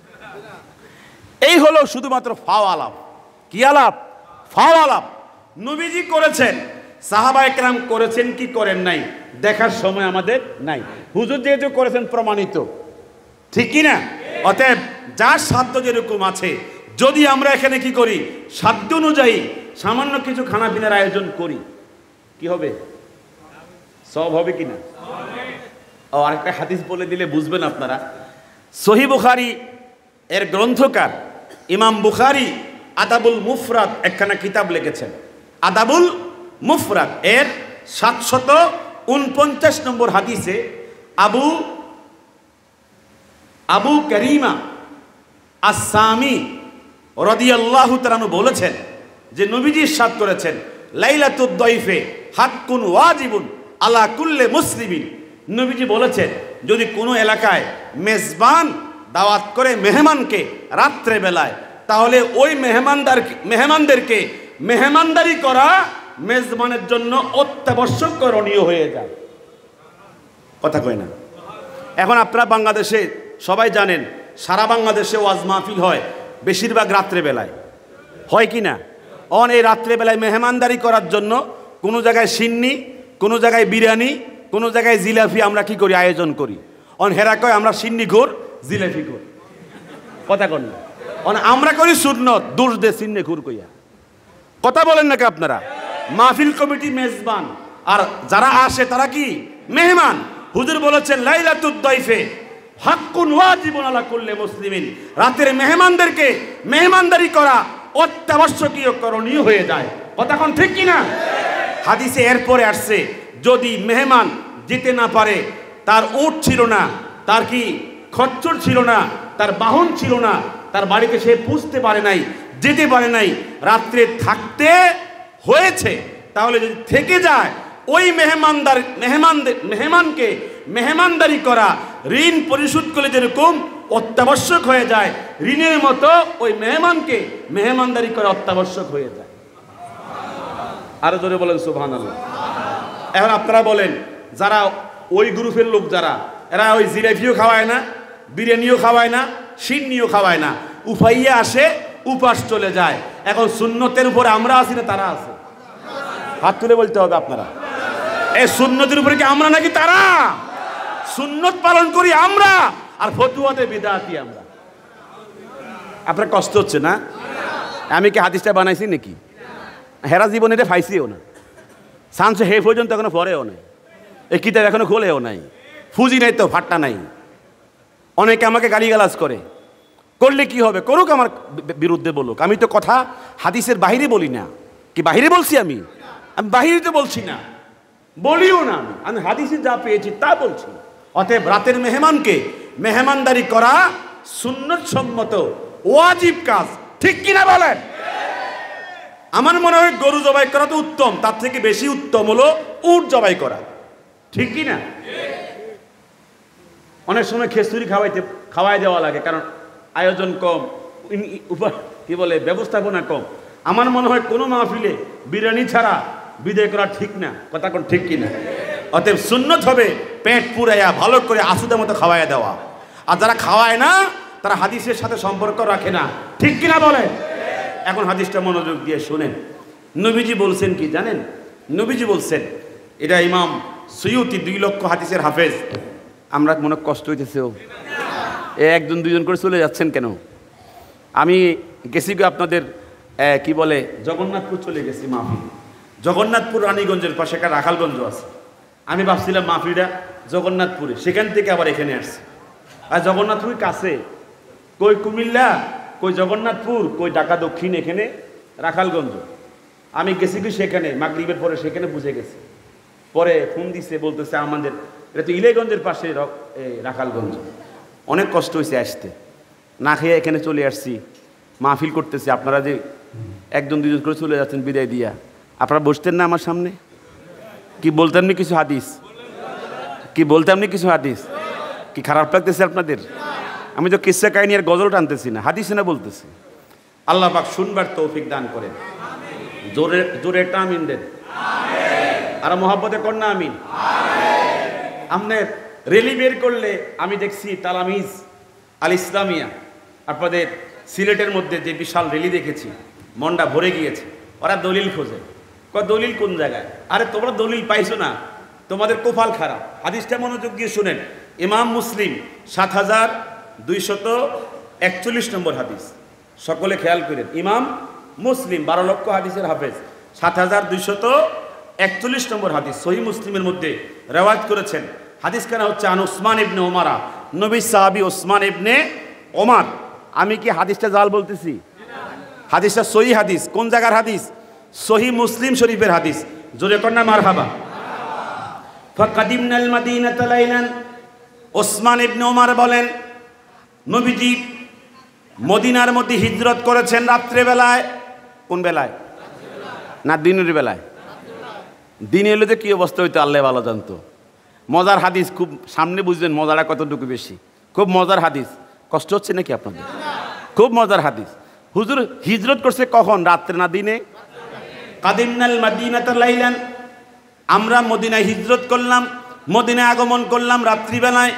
এই হলো শুধুমাত্র ফাও আলাপ। কি আলাপ? ফাও আলাপ। নবীজি করেছেন, সাহাবায়ে কেরাম করেছেন কি করেন নাই দেখার সময় আমাদের নাই। হুজুর যেহেতু করেছেন প্রমাণিত, ঠিক কি না? অতএব যার সাধ্য যেরকম আছে, যদি আমরা এখানে কি করি, সাধ্য অনুযায়ী সামান্য কিছু খানা পিনার আয়োজন করি, কি হবে? সব হবে কিনা? ও আরেকটা হাদিস বলে দিলে বুঝবেন আপনারা। সহিহ বুখারী এর গ্রন্থকার ইমাম বুখারী আদাবুল মুফরাদ একখানা কিতাব লিখেছেন। আদাবুল মুফরাদ এর সাতশত উনপঞ্চাশ নম্বর হাদিসে আবু আবু কারিমা আস-সামি রাদিয়াল্লাহু তাআলা বলেছেন যে নবীজি ইরশাদ করেছেন, লাইলাতুদ দাইফে হাক্কুন ওয়াজিবুন আলা কুল্লি মুসলিমিন। নবীজি বলেছেন, যদি কোনো এলাকায় মেজবান দাওয়াত করে মেহমানকে রাত্রে বেলায়, তাহলে ওই মেহমানদার মেহমানদেরকে মেহমানদারি করা মেজবানের জন্য অত্যাবশ্যক করণীয় হয়ে যায়। কথা কয় না? এখন আপনারা বাংলাদেশে সবাই জানেন, সারা বাংলাদেশে ওয়াজ মাহফিল হয় বেশিরভাগ রাত্রে বেলায়, হয় কি না? অন এই রাত্রে বেলায় মেহমানদারি করার জন্য কোনো জায়গায় সিন্নি, কোনো জায়গায় বিরিয়ানি, কোনো জায়গায় জিলাপি আমরা কি করি, আয়োজন করি। অন হেরা কয় আমরা সিন্নি ঘোর, জিলাপি ঘোর। কথা কন না? অন আমরা করি সুন্নত, দোষ দে সিন্নি ঘুর কইয়া। কথা বলেন নাকি আপনারা? মাহফিল কমিটি মেজবান, আর যারা আসে তারা কি মেহমান। হুজুর বলেছেন, লাইলাতুদ দাইফে হাক্কুন ওয়াজিবুন আলা কুল্লি মুসলিমিন। রাতের মেহমানদেরকে মেহমানদারি করা অত্যাবশ্যকীয় করণীয় হয়ে যায়। কথা কোন ঠিক কিনা? হাদিসে এরপরে আসছে, যদি মেহমান যেতে না পারে, তার উট ছিল না, তার কি খচ্চর ছিল না, তার বাহন ছিল না, তার বাড়িতে সে পুষতে পারে নাই, যেতে পারে নাই, রাত্রে থাকতে হয়েছে, তাহলে যদি থেকে যায়, ওই মেহমানদার মেহমানদের মেহমানকে মেহমানদারি করা ঋণ পরিশোধ করলে যেরকম অত্যাবশ্যক হয়ে যায়, ঋণের মতো ওই মেহমানকে মেহমানদারি করা অত্যাবশ্যক হয়ে যায়। আরো জোরে বলেন সুবহানাল্লাহ। এখন আপনারা বলেন, যারা ওই গ্রুপের লোক যারা, এরা ওই জিলাপিও খাওয়ায় না, বিরিয়ানিও খাওয়ায় না, সিন্নিও খাওয়ায় না, উফাইয়া আসে, উপাস চলে যায়। এখন সুন্নতের উপরে আমরা আছি না তারা আছে? হাত তুলে বলতে হবে আপনারা। এই সুন্নতের উপরে কি আমরা নাকি তারা? সুন্নত পালন করি আমরা, আর ফতুয়াতে বিদআতি আমরা। আপনার কষ্ট হচ্ছে না? আমি কি হাদিসটা বানাইছি নাকি? হেরা জীবন এটা ফাইছিও না, সানসে হে পর্যন্ত এখনো পড়েও নাই, এই কিতাব এখনো খোলেও নাই, ফুজি নাই তো ফাট্টা নাই। অনেকে আমাকে গালিগালাজ করে, করলে কি হবে? করুক, আমার বিরুদ্ধে বলুক, আমি তো কথা হাদিসের বাহিরে বলি না। কি বাহিরে বলছি? আমি আমি বাহিরে তো বলছি না, বলিও না। আমি আমি হাদিসে যা পেয়েছি তা বলছি। অতএব রাতের মেহমানকে মেহমানদারি করা সুন্নত সম্মত ওয়াজিব কাজ, ঠিক কিনা বলেন? আমার মনে হয় গরু জবাই করা তো উত্তম, তার থেকে বেশি উত্তম হলো উট জবাই করা, ঠিক কিনা? অনেক সময় খেসুরি খাওয়াইতে খাওয়াই দেওয়া লাগে, কারণ আয়োজন কম, কি বলে ব্যবস্থাপনা কম। আমার মনে হয় কোনো মাহফিলে বিরিয়ানি ছাড়া বিদায় করা ঠিক না। কথা কোন ঠিক কিনা? অতএব সুন্নত হবে পেট পুরাইয়া ভালো করে আসুদের মতো খাওয়াইয়া দেওয়া। আর যারা খাওয়ায় না তারা হাদিসের সাথে সম্পর্ক রাখে না, ঠিক কিনা বলে? এখন হাদিসটা মনোযোগ দিয়ে শুনেন। নবীজি বলছেন কি জানেন? নবীজি বলছেন, এটা ইমাম সুয়ুতি দুই লক্ষ হাদিসের হাফেজ। আমরা মনে কষ্ট হইতেছে, এ একজন দুইজন করে চলে যাচ্ছেন কেন? আমি গেছি গো আপনাদের কি বলে জগন্নাথপুর চলে গেছি মাহফিল। জগন্নাথপুর রানীগঞ্জের পাশে একটা রাখালগঞ্জ আছে। আমি ভাবছিলাম মাহফিলটা জগন্নাথপুরে, সেখান থেকে আবার এখানে আসছে। আর জগন্নাথপুর কাছে, কই কুমিল্লা, কই জগন্নাথপুর, কই ঢাকা দক্ষিণ, এখানে রাখালগঞ্জ। আমি গেছি কি সেখানে মাগরিবের পরে, সেখানে বুঝে গেছি। পরে ফোন দিছে, বলতেছে আমাদের এটা তো ইলেগঞ্জের পাশে রাখালগঞ্জ, অনেক কষ্ট হয়েছে আসতে, না খেয়ে এখানে চলে আসছি, মাহফিল করতেছি, আপনারা যে একজন দুজন করে চলে যাচ্ছেন বিদায় দিয়া, আপনারা বসতেন না আমার সামনে? কি বলতেন না কিছু হাদিস? কি বলতাম না কিছু হাদিস? কি খারাপ লাগতেছে আপনাদের? আমি তো কিসসা কাহিনী আর গজল টানতেছি না, হাদিস না বলতেছি। আল্লাহ পাক শুনবার তৌফিক দান করেন। জোরে জোরে একটা আমিন দেন, আর মহব্বতে কন্যা আমিন। আপনি রেলি বের করলে আমি দেখছি তালামিজ আল ইসলামিয়া আপনাদের সিলেটের মধ্যে যে বিশাল রেলি দেখেছি, মনটা ভরে গিয়েছে। ওরা দলিল খোঁজে, কয় দলিল কোন জায়গায়? আরে তোমরা দলিল পাইছো না, তোমাদের কোফাল খারাপ। হাদিসটা মনোযোগ দিয়ে শুনেন, ইমাম মুসলিম সাত হাজার দুইশত একচল্লিশ নম্বর হাদিস, সকলে খেয়াল করেন। ইমাম মুসলিম বারো লক্ষ হাদিসের হাফেজ, সাত হাজার দুইশত একচল্লিশ নম্বর হাদিস সহিহ মুসলিমের মধ্যে রেওয়ায়াত করেছেন। হাদিস কেনা হচ্ছে আন ওসমান ইবনে ওমারা, নবী সাহাবী ওসমান ইবনে ওমর। আমি কি হাদিসটা জাল বলতেছি? হাদিসটা সহিহ হাদিস। কোন জায়গার হাদিস? সহিহ মুসলিম শরীফের হাদিস। জোরে কন্যা মারহাবা। ফাকাদিমনাল মাদিনাতা লাইলান, ওসমান ইবনে ওমর বলেন নবীজি মদিনার মধ্যে হিজরত করেছেন রাত্রে বেলায়। কোন বেলায়? না দিনের বেলায়। দিনে এলে যে কি অবস্থা হইতো আল্লাহ ভালো জানতো। মজার হাদিস, খুব সামনে বুঝবেন মজাটা কতটুকু বেশি। খুব মজার হাদিস। কষ্ট হচ্ছে নাকি আপনাদের? খুব মজার হাদিস। হুজুর হিজরত করছে কখন? রাত্রে না দিনে? কাদিমনাল মাদিনাতা লাইলান, আমরা মদিনায় হিজরত করলাম, মদিনায় আগমন করলাম রাত্রিবেলায়।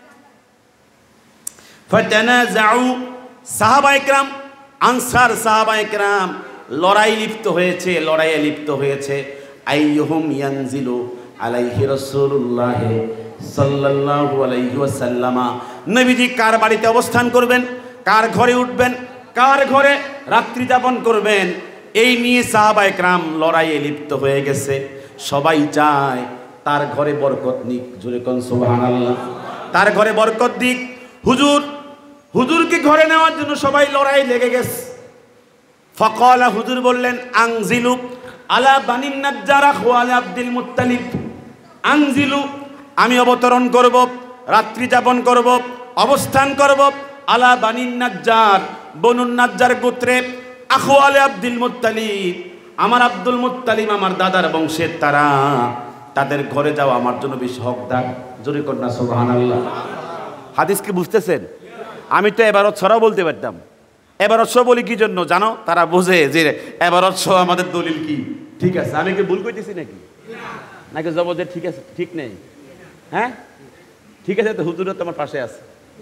ফাতানাজাউ, সাহাবায়ে কেরাম, আনসার সাহাবায়ে কেরাম লড়াই লিপ্ত হয়েছে, লড়াইয়ে লিপ্ত হয়েছে। আইয়ুহুম ইয়ানজিলু আলাইহি রাসূলুল্লাহ সাল্লাল্লাহু আলাইহি ওয়াসাল্লামা, নবীজি কার বাড়িতে অবস্থান করবেন, কার ঘরে উঠবেন, কার ঘরে রাত্রি যাপন করবেন, এই নিয়ে সাহাবায়ে কেরাম লড়াইয়ে লিপ্ত হয়ে গেছে। সবাই চায় তার ঘরে বরকত নিক। জোরে কোন সুবহানাল্লাহ। তার ঘরে বরকত দিক। হুজুর হুজুরকে ঘরে নেওয়ার জন্য সবাই লড়াই লেগে গেছে। ফাকালা, হুজুর বললেন আনজিলু আলা বানিন নাজ্জার ওয়া আব্দুল মুত্তালিব। আনজিলু, আমি অবতরণ করব, রাত্রি যাপন করব, অবস্থান করব আলা বানিন নাজ্জার, বনুন নাজ্জার গোত্রে, আখওয়ালে আব্দুল মুত্তালিব, আমার আব্দুল মুত্তালিব আমার দাদার বংশের তারা, তাদের ঘরে যাওয়া আমার জন্য বেশি হকদার। জোরে কন্যা সুবহানাল্লাহ। হাদিস কি বুঝতেছেন? আমি তো এবারত ছড়াও বলতে পারতাম। এবারত ছ বলি কি জন্য জানো? তারা বোঝে যে এবারত ছ আমাদের দলিল কি। ঠিক আছে, আমি কি ভুল কইতেছি নাকি? নাকি জবদের ঠিক আছে, ঠিক নেই? হ্যাঁ ঠিক আছে, তো হুজুরও তোমার পাশে আছে।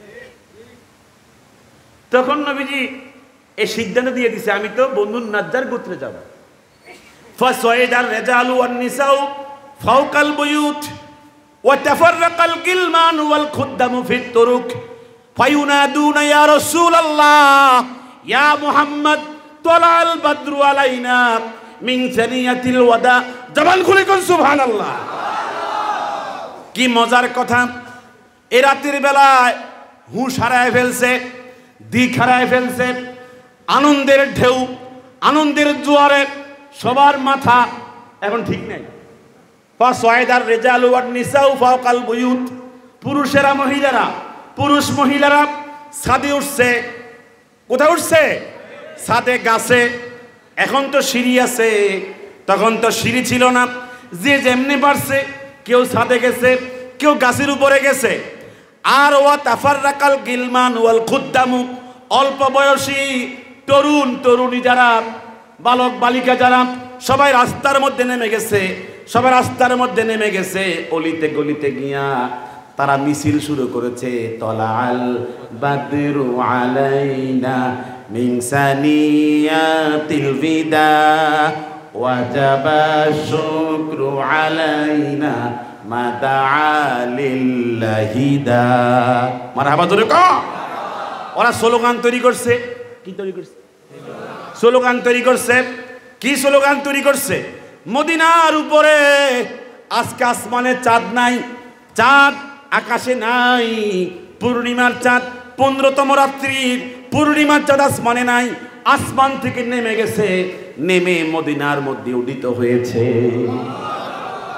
তখন নবীজি এই সিদ্ধান্ত দিয়ে দিছে, আমি তো বনুন নাজ্জার গোত্রে যাব। ফাসাইদার রিজালু ওয়ান নিসাউ ফাওকাল বুয়ুত ওয়া তাফাররাকাল গিলমান ওয়াল খুদ্দামু ফিত তুরুক ফায়ুনাদুনা ইয়া রাসূলুল্লাহ ইয়া মুহাম্মদ তালাল বদরু আলাইনা মিন সানিয়াতিল ওয়াদা। জবান খুলে কোন সুবহানাল্লাহ। কি মজার কথা! এ রাতের বেলায় হুঁশ হারায় ফেলছে, দিক হারায় ফেলছে। আনন্দের ঢেউ, আনন্দের জোয়ারে সবার মাথা এখন ঠিক নেই। ফাসাইদার রিজালু ওয়ান নিসাউ ফাওকাল বুয়ুত, পুরুষেরা মহিলারা, পুরুষ মহিলারা ছাদে উঠছে। কোথায় উঠছে? ছাদে, গাছে। এখন তো সিঁড়ি আছে, তখন তো সিঁড়ি ছিল না। যে যেমনি পারছে, কেউ ছাদে গেছে, কেউ গাছের উপরে গেছে। আর ওয়া তাফাররাকাল গিলমান ওয়াল খুদ্দামু, অল্প বয়সী তরুণ তরুণী যারা, বালক বালিকা যারা, সবাই রাস্তার মধ্যে নেমে গেছে। সবাই রাস্তার মধ্যে নেমে গেছে। অলিতে গলিতে গিয়া তারা মিছিল শুরু করেছে। তলাল বাদরু আলাইনা মিন সানিয়াতিল বিদা ওয়াজাবা শুকরু আলাইনা মাদাআ লিল্লাহিদা। মারহাবা জোরে ক। ওরা স্লোগান তৈরি করছে। কি তৈরি করছে? স্লোগান তৈরি করছে। কি স্লোগান তৈরি করছে? মদিনার উপরে আজকে আসমানে চাঁদ নাই, চাঁদ আকাশে নাই, পূর্ণিমার চাঁদ, পনেরোতম রাত্রির পূর্ণিমার চাঁদ আসমানে নাই, আসমান থেকে নেমে গেছে, নেমে মদিনার মধ্যে উদিত হয়েছে।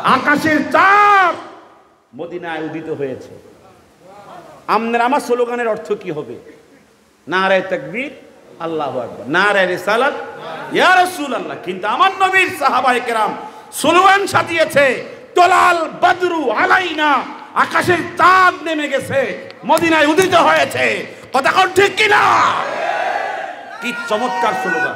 আকাশের চাঁদ মদিনায় উদিত হয়েছে। আমাদের আমার স্লোগানের অর্থ কি হবে? নারায়ে তাকবীর, আল্লাহু আকবার, নারায়ে রিসালাত, ইয়া রাসূলুল্লাহ। কিন্তু আমার নবীর সাহাবায়ে কেরাম স্লোগান সাজিয়েছে, তোলাল বদরু আলাইনা, আকাশের চাঁদ নেমে গেছে, মদিনায় উদিত হয়েছে। কথা কোন ঠিক কিনা? কি চমৎকার স্লোগান!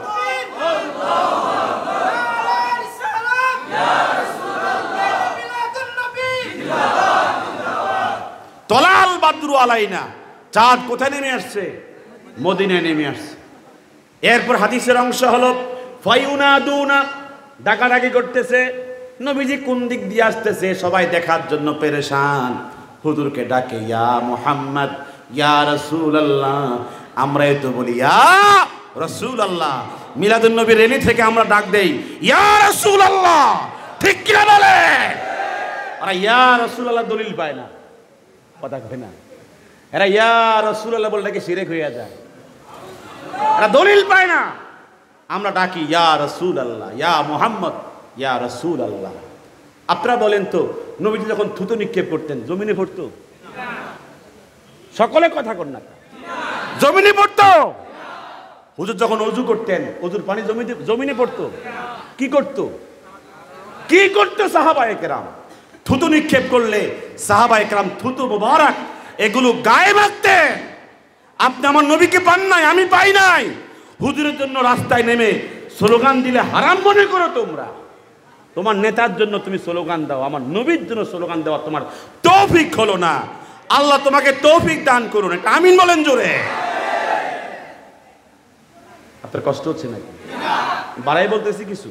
তোলাল বদরু আলাইনা, চাঁদ কোথায় নেমে আসছে? মদিনায় নেমে আসছে। এরপর হাদিসের অংশ হলো ফায়ুনাদুনা, ডাকাডাকি করতেছে, নবীজি কোন দিক দিয়ে আসতেছে সবাই দেখার জন্য পেরেশান। হুজুরকে ডাকে, ইয়া মুহাম্মদ, ইয়া রাসূলুল্লাহ। আমরাই তো বলি ইয়া রাসূলুল্লাহ। মিলাদুন নবী রেলি থেকে আমরা ডাক দেই ইয়া রাসূলুল্লাহ, ঠিক কি না বলে? আর ইয়া রাসূলুল্লাহ দলিল পায় না, কথা কয় না। এরা ইয়া রাসূলুল্লাহ বলটাকে শিরক হয়ে যায়, এরা দলিল পায় না। আমরা ডাকি ইয়া রাসূলুল্লাহ, ইয়া মুহাম্মদ, ইয়া রাসূলুল্লাহ। আপনারা বলেন তো, নবীজি যখন থুতু নিক্ষেপ করতেন জমিনে পড়তো? সকলে কথা কর না, জমিনে পড়তো? হুজুর যখন ওযু করতেন, ওযুর পানি জমিনে জমিনে পড়তো? কি করতো? কি করতো সাহাবায়ে কেরাম? থুতু নিক্ষেপ করলে সাহাবায়ে কেরাম থুতু মোবারক এগুলো গায়ে মাখতেন। আপনি আমার নবীকে পান নাই, আমি পাই নাই। হুজুরের জন্য রাস্তায় নেমে স্লোগান দিলে হারাম মনে করো তোমরা। তোমার নেতার জন্য তুমি স্লোগান দাও, আমার নবীর জন্য স্লোগান দেওয়া তোমার তৌফিক হলো না। আল্লাহ তোমাকে তৌফিক দান করুন। একটা আমিন বলেন জোরে। আপনার কষ্ট হচ্ছে নাকি? বাড়াই বলতেছি কিছু?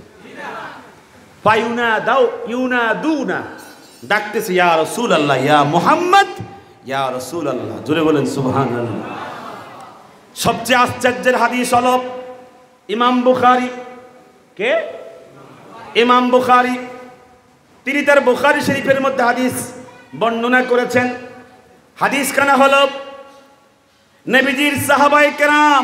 ফায়ুনা দাও ইউনা দুনা, ডাকতেছে ইয়া রাসূলুল্লাহ, ইয়া মুহাম্মদ, ইয়া রাসূলুল্লাহ। জোরে বলেন সুবহানাল্লাহ। সবচেয়ে আশ্চর্যের হাদিস হলো ইমাম বুখারী। কে? ইমাম বুখারী। তিনি তার বুখারী শরীফের মধ্যে হাদিস বর্ণনা করেছেন। হাদিস খানা হলো, নবীজির সাহাবায়ে কেরাম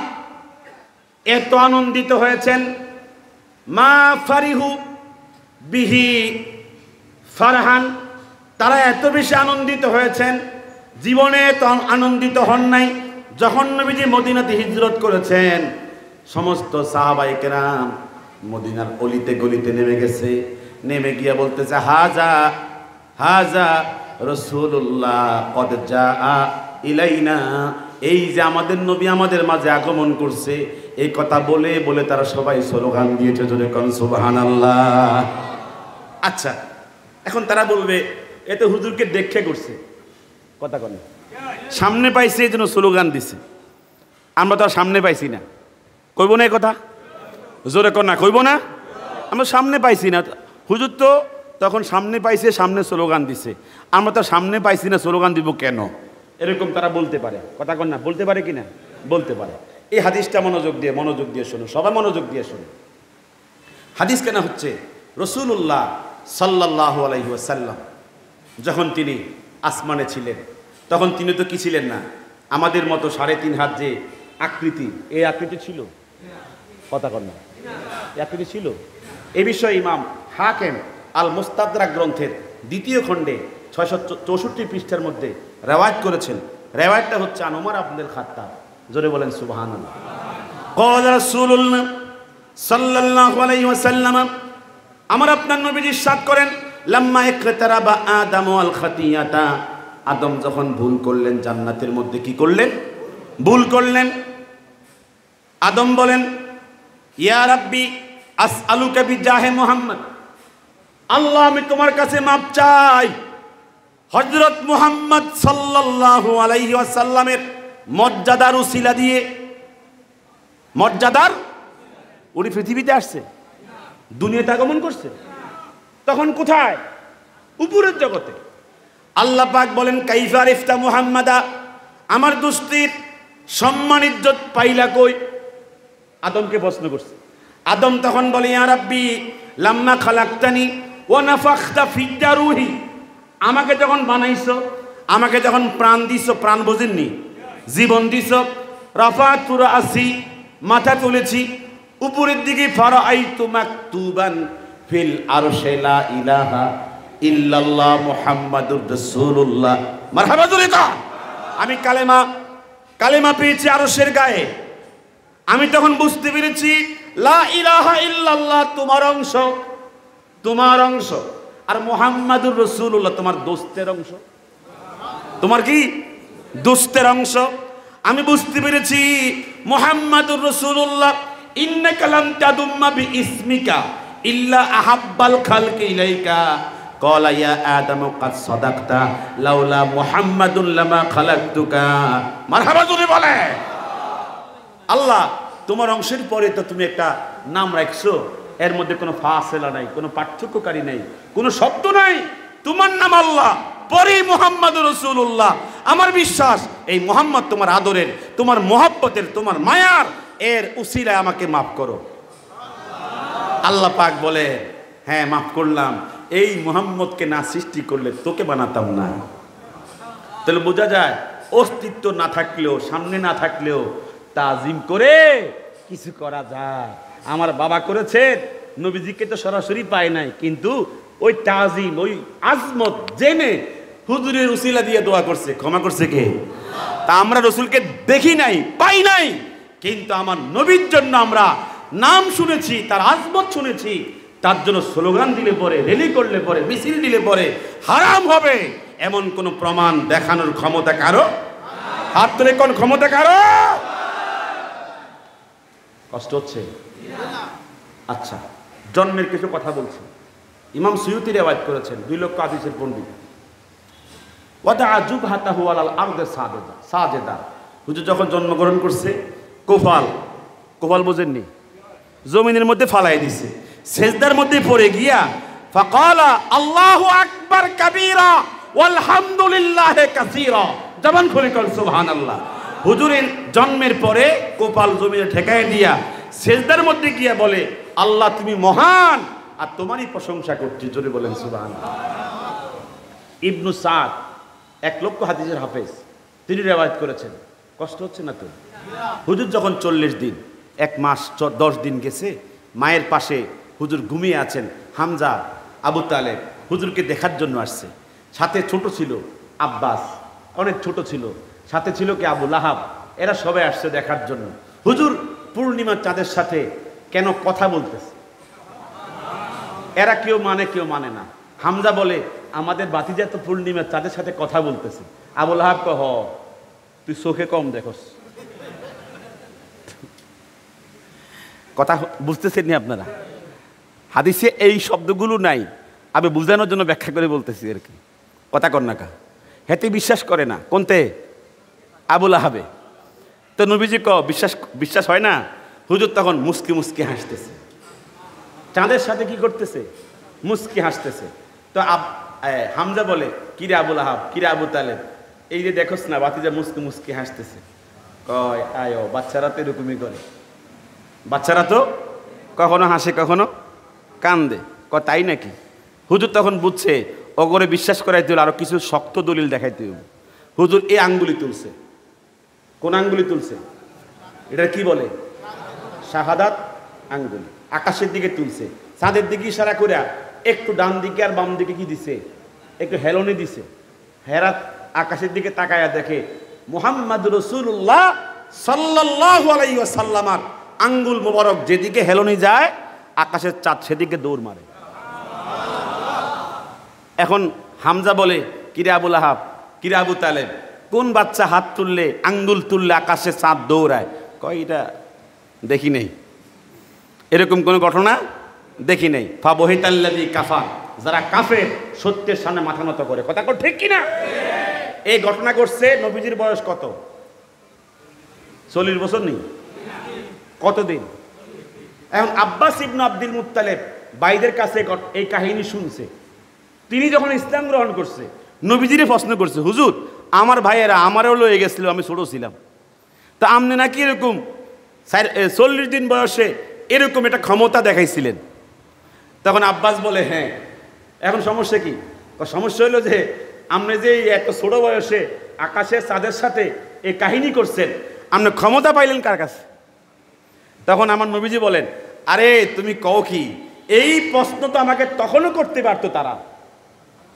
এত আনন্দিত হয়েছেন, মা ফারিহু বিহি ফারহান, তারা এত বেশি আনন্দিত হয়েছেন, জীবনে এত আনন্দিত হন নাই। যখন নবীজি মদিনাতে হিজরত করেছেন, সমস্ত সাহাবায়ে কেরাম মদিনার অলিতে গলিতে নেমে গেছে। নেমে গিয়ে বলতেছে, হাজা হাজা রাসূলুল্লাহ কদ জাআ ইলাইনা, এই যে আমাদের নবী আমাদের মাঝে আগমন করছে, এই কথা বলে বলে তারা সবাই স্লোগান দিয়েছে, জোরে কোন সুবহানাল্লাহ। আচ্ছা, এখন তারা বলবে এ তো হুজুরকে দেখে করছে, কথা কন, সামনে পাইছে এই জন্য স্লোগান দিছে। আমরা তো আর সামনে পাইছি না, কইব না এই কথা? জোরে কর না, কইব না? আমরা সামনে পাইছি না, হুজুর তো তখন সামনে পাইছে, সামনে স্লোগান দিছে। আমরা তো সামনে পাইছি না, স্লোগান দিব কেন? এরকম তারা বলতে পারে, কথা কন না, বলতে পারে কিনা? বলতে পারে। এই হাদিসটা মনোযোগ দিয়ে মনোযোগ দিয়ে শুনুন, সবাই মনোযোগ দিয়ে শুনুন। হাদিস কেন হচ্ছে, রাসূলুল্লাহ সাল্লাল্লাহু আলাইহি ওয়াসাল্লাম যখন তিনি আসমানে ছিলেন, তখন তিনি তো কি ছিলেন না, আমাদের মতো সাড়ে তিন হাত যে আকৃতি, এই আকৃতি ছিল? কথা কন না, এই আকৃতি ছিল? এ বিষয়ে ইমাম হাকিম আল মুস্তাদরাক গ্রন্থের দ্বিতীয় খণ্ডে ছয়শো চৌষট্টি পৃষ্ঠার মধ্যে রেওয়ায়াত করেছেন। রেওয়ায়াতটা হচ্ছে আন উমর ইবনুল খাত্তাব। জোরে বলেন সুবহানাল্লাহ। ক্বালা রাসূলুল্লাহ সাল্লাল্লাহু আলাইহি ওয়াসাল্লাম, আমার আপনার নবীজি ইরশাদ করেন, লাম্মা ইকতারাবা আদম ওয়াল খাতিয়াতা, আদম যখন ভুল করলেন, জান্নাতের মধ্যে কি করলেন? ভুল করলেন। আদম বলেন, ইয়া রাব্বি আসআলুকা বিজাহে মুহাম্মদ, আল্লাহ আমি তোমার কাছে মাপ চাই হযরত মুহাম্মদ সাল্লাল্লাহু আলাইহি ওয়াসাল্লামের মর্যাদার উসিলা দিয়ে। মর্যাদার, উনি পৃথিবীতে আসছে, দুনিয়াতে আগমন করছে, তখন কোথায়? উপরের জগতে। আল্লাহ পাক বলেন, কাইফা আরিফতা মুহাম্মাদা, আমার দোস্তির সম্মান ইজ্জত পাইলা কই? আদমকে প্রশ্ন করছে। আদম তখন বলে, ইয়া রাব্বি লাম্মা খালাকতানি ওয়া নাফাখতা ফিয়া রূহি, আমাকে যখন বানাইছো, আমাকে যখন প্রাণ দিছো, প্রাণ বোঝেননি, জীবন দিছো, রাফাতু রাসি, মাথা তুলেছি উপরের দিকে, ফারাআইতু মাকতুবান ফিল আরশি লা ইলাহা ইল্লাল্লাহ মুহাম্মাদুর রাসূলুল্লাহ। মারহাবা জোরে কর। আমি কালেমা কালেমা পেয়েছি আরশের গায়ে। আমি তখন বুঝতে পেরেছি লা ইলাহা ইল্লাল্লাহ তোমার অংশ, তোমার অংশ, আর মুহাম্মাদুর রাসূলুল্লাহ তোমার দোস্তের অংশ। তোমার কি দোস্তের অংশ। আমি বুঝতে পেরেছি মুহাম্মাদুর রাসূলুল্লাহ ইন্নাকা লাম তাদুম্মা বিইসমিকা ইল্লা আহাব্বাল খালকি ইলাইকা ক্বালা ইয়া আদামু ক্বাদ সাদাকতা লাউলা মুহাম্মাদুন লামা খালাকতুকা। মারহাবা জোরে বলে। আল্লাহ তোমার অংশের পরে তো তুমি একটা নাম রাখছো, এর মধ্যে কোনো ফাসেলা নাই, কোনো পার্থক্যকারী নাই, কোনো শব্দ নাই। তোমার নাম আল্লাহ, পরে মুহাম্মাদুর রাসূলুল্লাহ। আমার বিশ্বাস এই মুহাম্মদ তোমার আদরের, তোমার মহব্বতের, তোমার মায়ার, এর উসিলায় আমাকে মাফ করো। আল্লাহ পাক বলে হ্যাঁ মাফ করলাম। এই মুহাম্মদকে না সৃষ্টি করলে তোকে বানাতাম না। তাহলে বোঝা যায় অস্তিত্ব না থাকলেও, সামনে না থাকলেও তাজিম করে কিছু করা যায়। আমার বাবা করেছেন, নবীজিকে তো সরাসরি পায় নাই, কিন্তু ওই তাজিম, ওই আজমত জেনে হুজুরের উসিলা দিয়ে দোয়া করছে। ক্ষমা করছে কে? তা আমরা রসুলকে দেখি নাই, পাই নাই, কিন্তু আমার নবীর জন্য আমরা নাম শুনেছি, তার আজমত শুনেছি। তার জন্য স্লোগান দিলে পরে, রেলি করলে পরে, মিছিল দিলে পরে হারাম হবে এমন কোন প্রমাণ দেখানোর ক্ষমতা কারো? হাত তুলে কোন ক্ষমতা কারো? কষ্ট হচ্ছে? আচ্ছা, জন্মের কিছু কথা বলছি। ইমাম সুয়ুতি রিওয়ায়াত করেছেন, দুই লক্ষ হাদিসের পণ্ডিত। ওয়াদা জুবহাতাহু আলাল আরদি সাজেদা সাজেদা। হুজুর যখন জন্মগ্রহণ করছে, কোফাল, কোফাল বোঝেননি, জমিনের মধ্যে ফালাই দিছে, সেজদার মধ্যে পড়ে গিয়া ফাকালা আল্লাহু আকবার কাবীরা ওয়ালহামদুলিল্লাহি কাসীরা। জবান খুলে কল সুবহানাল্লাহ। হুজুরের জন্মের পরে কোপাল জমিনে ঠেকায় দিয়া সেজদার মধ্যে গিয়া বলে আল্লাহ তুমি মহান, আর তোমারই প্রশংসা করছি। জোরে বলেন সুবহানাল্লাহ। ইবনু সাদ এক লক্ষ হাদিসের হাফেজ, তিনি রিওয়ায়াত করেছেন। কষ্ট হচ্ছে না তো? হুজুর যখন চল্লিশ দিন, এক মাস দশ দিন গেছে, মায়ের পাশে হুজুর ঘুমিয়ে আছেন। হামজা, আবু তালেব হুজুরকে দেখার জন্য আসছে। সাথে ছোট ছিল আব্বাস, অনেক ছোট ছিল। সাথে ছিল কি আবু লাহাব। এরা সবাই আসছে দেখার জন্য। হুজুর পূর্ণিমার চাঁদের সাথে কেন কথা বলতেছে? এরা কেউ মানে কেউ মানে না। হামজা বলে আমাদের বাতিজা তো পূর্ণিমার চাঁদের সাথে কথা বলতেছে। আবু লাহাব কহ তুই চোখে কম দেখোস। কথা বুঝতেছেন নি আপনারা? হাদিসে এই শব্দগুলো নাই, আমি বুঝানোর জন্য ব্যাখ্যা করে বলতেছি আর কি। কথা কর না কা হেতে বিশ্বাস করে না। কোনতে? আবু লাহাবে। তো নবীজি ক বিশ্বাস বিশ্বাস হয় না? হুজুর তখন মুস্কি মুস্কি হাসতেছে, চাঁদের সাথে কি করতেছে? মুস্কি হাসতেছে। তো হামজা বলে কিরে আবু লাহাব, কিরে আবু তালেব, এই যে দেখোস না বাতিজা মুস্কি মুস্কি হাসতেছে। কয় আয় বাচ্চারা তো এরকমই করে, বাচ্চারা তো কখনো হাসে কখনো কান্দে। ক তাই নাকি? হুজুর তখন বুঝছে অগরে বিশ্বাস করাইতে হলে আরো কিছু শক্ত দলিল দেখাইতে হবে। হুজুর এই আঙ্গুলি তুলছে। কোন আঙ্গুলি তুলছে? এটা কি বলে? শাহাদাত আঙ্গুলি। আকাশের দিকে তুলছে, চাঁদের দিকে ইশারা করে একটু ডান দিকে আর বাম দিকে কি দিছে? একটু হেলনি দিছে। হেরাত আকাশের দিকে তাকায়া দেখে মুহাম্মাদুর রাসূলুল্লাহ সাল্লাল্লাহু আলাইহি ওয়াসাল্লামার আঙ্গুল মোবারক যেদিকে হেলনি যায়, আকাশের চাঁদ সেদিকে দৌড় মারে। এখন হামজা বলে কিরে আবু লাহাব, কিরে আবু তালেব, কোন বাচ্চা হাত তুললে, আঙ্গুল তুললে আকাশে চাঁদ দৌড়ায়? কয় এটা দেখি নেই, এরকম কোন ঘটনা দেখি নেই। ফাবহিতাল্লাযী কাফার, যারা কাফের সত্যের সামনে মাথা নত করে। কথা কর ঠিক কিনা? এই ঘটনা ঘটছে নবীজির বয়স কত? চল্লিশ বছর নেই, কতদিন? এখন আব্বাস ইবনে আব্দুল মুত্তালিব ভাইদের কাছে এই কাহিনী শুনছে। তিনি যখন ইসলাম গ্রহণ করছে, নবীজিরে প্রশ্ন করছে, হুজুর আমার ভাইয়েরা আমারও লয়ে গেছিল, আমি ছোট ছিলাম, তা আপনি নাকি এরকম চল্লিশ দিন বয়সে এরকম একটা ক্ষমতা দেখাইছিলেন। তখন আব্বাস বলে হ্যাঁ। এখন সমস্যা কি? সমস্যা হলো যে আপনি যে এত ছোট বয়সে আকাশে চাঁদের সাথে এই কাহিনী করছেন, আপনি ক্ষমতা পাইলেন কার কাছে? তখন আমার নবীজি বলেন, আরে তুমি কও কি? এই প্রশ্ন তো আমাকে তখনও করতে পারতো তারা,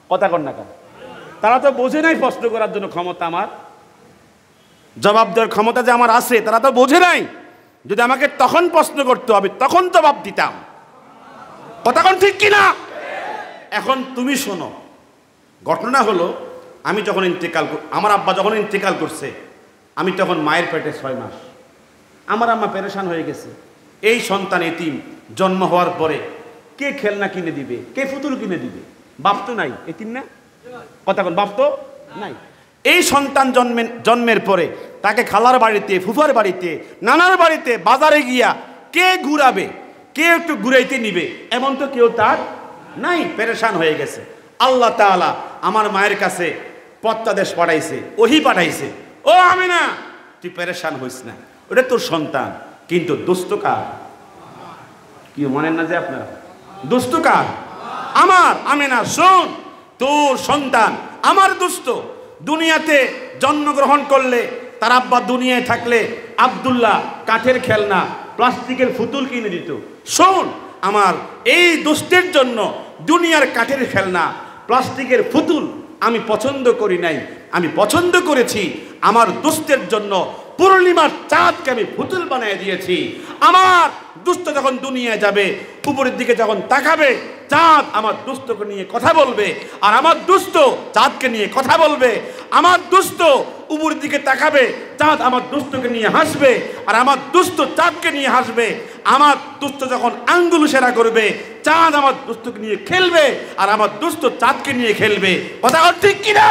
কথা কন না কেন? তারা তো বোঝে নাই প্রশ্ন করার জন্য ক্ষমতা আমার, জবাব দেওয়ার ক্ষমতা যে আমার আছে, তারা তো বোঝে নাই। যদি আমাকে তখন প্রশ্ন করতে হবে তখন জবাব দিতাম। কথা কন ঠিক কিনা? এখন তুমি শোনো, ঘটনা হলো আমি যখন ইন্তেকাল, আমার আব্বা যখন ইন্তেকাল করছে, আমি তখন মায়ের পেটে ছয় মাস। আমার আম্মা পেরেশান হয়ে গেছে। এই সন্তান এতিম, জন্ম হওয়ার পরে কে খেলনা কিনে দিবে, কে পুতুল কিনে দিবে? বাপ তো নাই, এতিম না? কথা কোন, বাপ তো নাই। এই সন্তান জন্মের জন্মের পরে তাকে খালার বাড়িতে, ফুফার বাড়িতে, নানার বাড়িতে, বাজারে গিয়া কে ঘুরাবে, কে একটু ঘুরাইতে নিবে, এমন তো কেউ তার নাই। পেরেশান হয়ে গেছে। আল্লাহ তাআলা আমার মায়ের কাছে প্রত্যাদেশ পাঠাইছে, ওহি পাঠাইছে, ও আমিনা তুই পেরেশান হইস না, ওটা তোর সন্তান, কিন্তু দুষ্ট কার? কি মানেন না যে আপনারা? দুষ্ট কার? আমার। আমিনা শোন, তোর সন্তান আমার দুষ্ট। দুনিয়াতে জন্মগ্রহণ করলে তার আব্বা দুনিয়ায় থাকলে আব্দুল্লাহ কাঠের খেলনা, প্লাস্টিকের পুতুল কিনে দিত। শোন, আমার এই দুষ্টের জন্য দুনিয়ার কাঠের খেলনা, প্লাস্টিকের পুতুল আমি পছন্দ করি নাই, আমি পছন্দ করেছি আমার দুষ্টের জন্য পূর্ণিমার চাঁদকে আমি পুতুল বানিয়ে দিয়েছি। আমার দুষ্ট যখন দুনিয়ায় যাবে, উপরের দিকে যখন তাকাবে, চাঁদ আমার দুষ্টকে নিয়ে কথা বলবে, আর আমার দুষ্ট চাঁদকে নিয়ে কথা বলবে। আমার দুষ্ট উপরের দিকে তাকাবে, চাঁদ আমার দুষ্টকে নিয়ে হাসবে, আর আমার দুষ্ট চাঁদকে নিয়ে হাসবে। আমার দুষ্ট যখন আঙ্গুল সেরা করবে, চাঁদ আমার দুষ্টকে নিয়ে খেলবে, আর আমার দুষ্ট চাঁদকে নিয়ে খেলবে। কথা ঠিক কিনা?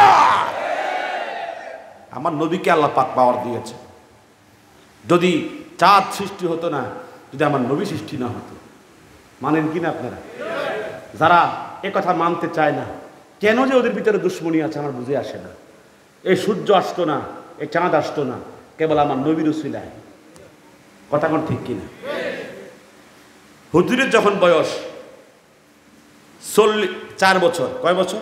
আমার নবীকে আল্লাহ পাক পাওয়ার দিয়েছে। যদি চাঁদ সৃষ্টি হতো না, যদি আমার নবী সৃষ্টি না হতো, মানেন কিনা আপনারা? যারা এ কথা মানতে চায় না, কেন যে ওদের ভিতরে দুশ্মনী আছে আমার বুঝে আসে না। এই সূর্য আসতো না, এই চাঁদ আসতো না, কেবল আমার নবীর উসিলায়। কথা কোন ঠিক কিনা? হুজুরের যখন বয়স চল্লিশ চার বছর, কয় বছর?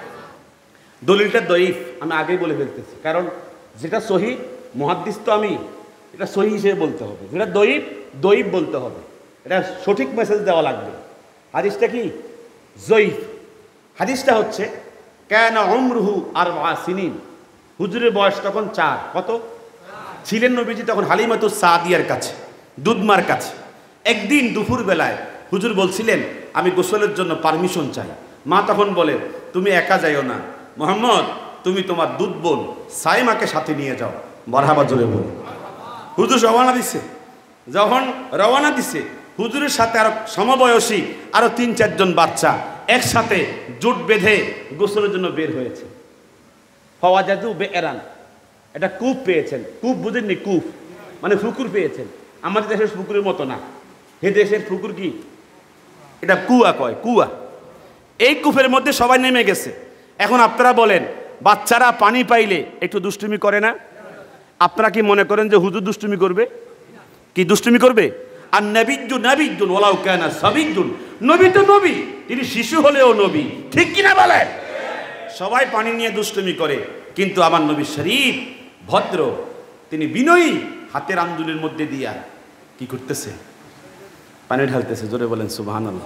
দলিলটা দঈফ, আমি আগেই বলে ফেলতেছি, কারণ যেটা সহি মুহাদ্দিস তো আমি, এটা সহি হিসেবে বলতে হবে, যেটা দঈফ দঈফ বলতে হবে, এটা সঠিক মেসেজ দেওয়া লাগবে। হাদিসটা কি? জঈফ। হাদিসটা হচ্ছে কানা উমরুহু আরবা সিনিন, হুজুরের বয়স তখন চার। কত ছিলেন নবীজি তখন? হালিমাতুস সাদিয়ার কাছে, দুধমার কাছে। একদিন দুপুর বেলায় হুজুর বলছিলেন আমি গোসলের জন্য পারমিশন চাই। মা তখন বলে তুমি একা যাইও না, মোহাম্মদ তুমি তোমার দুধ বোন সাইমাকে সাথে নিয়ে যাও। মারহাবা জোরে বল। হুজুর রওনা দিছে। যখন রওনা দিছে, হুজুরের সাথে আরো সমবয়সী আরো তিন চারজন বাচ্চা একসাথে জোট বেঁধে গোসলের জন্য বের হয়েছে। ফাওয়াজাদু বেএরান, এটা কূপ পেয়েছেন। কূপ বুঝেননি? কূপ মানে পুকুর পেয়েছেন। আমাদের দেশের পুকুরের মতো না, হে দেশের পুকুর কি, এটা কুয়া কয়, কুয়া। এই কূপের মধ্যে সবাই নেমে গেছে। এখন আপনারা বলেন, বাচ্চারা পানি পাইলে একটু দুষ্টুমি করে না? আপনারা কি মনে করেন যে হুজুর দুষ্টুমি করবে? কি দুষ্টুমি করবে? আর নবিজ্জু নবিজ্জুন ওয়ালাউ কানা সাবিজ্জুন, নবী তো নবী, তিনি শিশু হলেও নবী, ঠিক কিনা বলেন? সবাই পানি নিয়ে দুষ্টুমি করে, কিন্তু আমার নবী শরীফ ভদ্র, তিনি বিনয়ী, হাতের আঞ্জুলের মধ্যে দিয়া কি করতেছে? পানি ঢালতেছে। জোরে বলেন সুবহানাল্লাহ।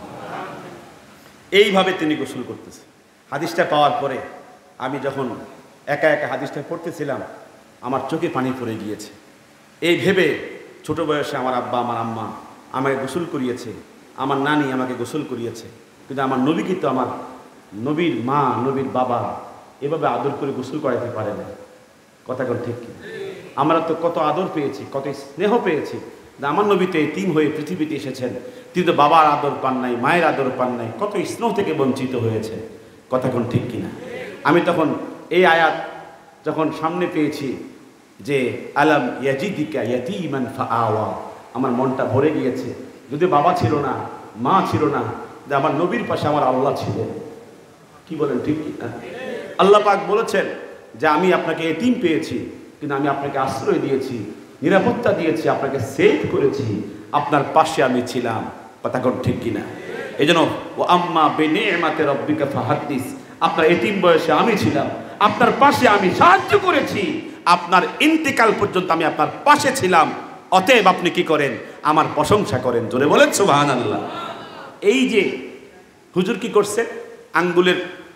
এইভাবে তিনি গোসল করতেছে। হাদিসটা পাওয়ার পরে আমি যখন একা একা হাদিসটা পড়তেছিলাম, আমার চোখে পানি পড়ে গিয়েছে। এই ভেবে ছোট বয়সে আমার আব্বা আমার আম্মা আমাকে গোসল করিয়েছে, আমার নানি আমাকে গোসল করিয়েছে, কিন্তু আমার নবীকে তো আমার নবীর মা, নবীর বাবা এভাবে আদর করে গোসল করাইতে পারে না। কথা কোন ঠিক কি? আমরা তো কত আদর পেয়েছি, কত স্নেহ পেয়েছি। আমার নবী তো এতিম হয়ে পৃথিবীতে এসেছেন, তিনি তো বাবার আদর পান নাই, মায়ের আদর পান নাই, কত স্নেহ থেকে বঞ্চিত হয়েছে। কথা কোন ঠিক কিনা? আমি তখন এই আয়াত যখন সামনে পেয়েছি যে আলাম ইয়াজিদিকা ইয়াতীমান ফাআওয়া, আমার মনটা ভরে গিয়েছে। যদি বাবা ছিল না, মা ছিল না, যে আমার নবীর পাশে আমার আল্লাহ ছিলেন। কি বলেন ঠিক কিনা? আল্লাহ পাক বলেছেন যে আমি আপনাকে এতিম পেয়েছি, কিন্তু আমি আপনাকে আশ্রয় দিয়েছি, নিরাপত্তা দিয়েছি, আপনাকে সেভ করেছি, আপনার পাশে আমি ছিলাম। কথা কোন ঠিক কিনা? এই জন্য ও আম্মা বিনিআমাতি রাব্বিকা ফাহাদ্দিস, আপনার এতিম বয়সে আমি ছিলাম, আপনার পাশে আমি সাহায্য করেছি, আপনার ইন্তেকাল পর্যন্ত আমি আপনার পাশে ছিলাম, অতএব আপনি কি করেন? আমার প্রশংসা করেন। জোরে বলেন সুবহানাল্লাহ। এই যে হুজুর কি করছে, আঙ্গুলের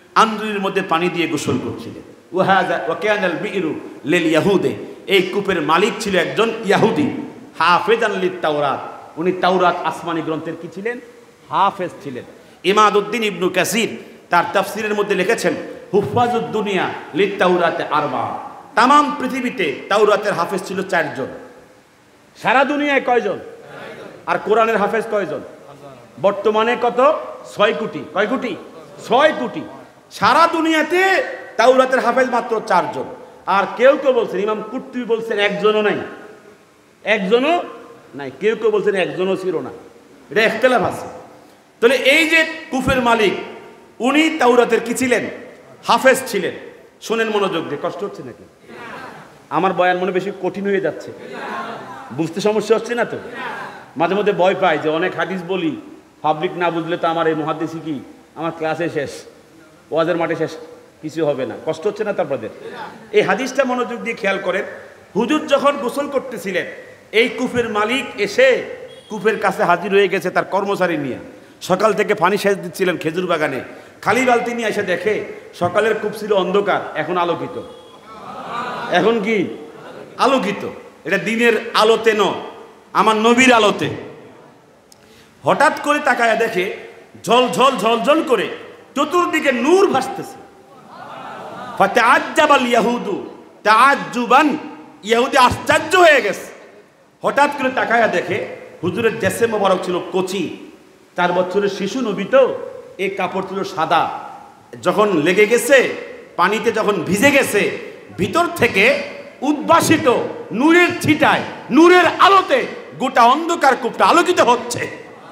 আঞ্জুরির মধ্যে পানি দিয়ে গোসল করছিলেন। ওয়াহাযা ওয়া কানাল বিরু লিল ইয়াহুদে, এই কূপের মালিক ছিল একজন ইহুদি। হাফেজান লিত তাওরাত, উনি তাওরাত আসমানি গ্রন্থের কি ছিলেন? হাফেজ ছিলেন। ইমাদউদ্দিন ইবনু কাসির তার তাফসিরের মধ্যে লিখেছেন হুফাজুদ দুনিয়া লিত তাওরাতে আরবা, তামাম পৃথিবীতে তাওরাতের হাফেজ ছিল চারজন। সারা দুনিয়ায় কয়জন? আর কোরআনের হাফেজ কয়জন? বর্তমানে কত? ছয় কোটি। কয় কোটি? ছয় কোটি। সারা দুনিয়াতে তাওরাতের হাফেজ মাত্র চারজন। আর কেউ কেউ বলছেন, ইমাম কুরতুবী বলছেন একজনও নাই, একজনও নাই। কেউ কেউ বলছেন একজনও ছিল না, এটা ইখতিলাফ আছে। তাহলে এই যে কূপের মালিক, উনি তাওরাতের কি ছিলেন? হাফেজ ছিলেন। শোনেন মনোযোগ দিয়ে, কষ্ট হচ্ছে নাকি? আমার বয়ান মনে বেশি কঠিন হয়ে যাচ্ছে, বুঝতে সমস্যা হচ্ছে না তো? মাঝে মধ্যে ভয় পাই যে অনেক হাদিস বলি, পাবলিক না বুঝলে তো আমার এই মুহাদ্দিসি কি, আমার ক্লাসে শেষ, ওয়াজের মাঠে শেষ, কিছু হবে না। কষ্ট হচ্ছে না তারপদের? এই হাদিসটা মনোযোগ দিয়ে খেয়াল করেন। হুজুর যখন গোসল করতেছিলেন, এই কূপের মালিক এসে কূপের কাছে হাজির হয়ে গেছে তার কর্মচারী নিয়ে। সকাল থেকে পানি সেচ দিচ্ছিলেন খেজুর বাগানে, খালি বালতি নিয়ে এসে দেখে সকালের কূপ ছিল অন্ধকার, এখন আলোকিত। এখন কি আলোকিত? এটা দিনের আলোতে ন, আমার নবীর আলোতে। হঠাৎ করে তাকায়া দেখে ঝল ঝল ঝল ঝল করে চতুর্দিকে নূর ভাসতেছে। ফাতাআজ্জাবাল ইয়াহুদু তাআজ্জুবান, ইহুদি আশ্চর্য হয়ে গেছে। হঠাৎ করে তাকায়া দেখে হুজুরের ড্রেসে মোবারক ছিল কচি, চার বছরের শিশু নবী তো, এই কাপড় ছিল সাদা। যখন লেগে গেছে পানিতে, যখন ভিজে গেছে, ভিতর থেকে উদ্ভাসিত নূরের ছিটায়, নূরের আলোতে গোটা অন্ধকার কূপটা আলোকিত হচ্ছে।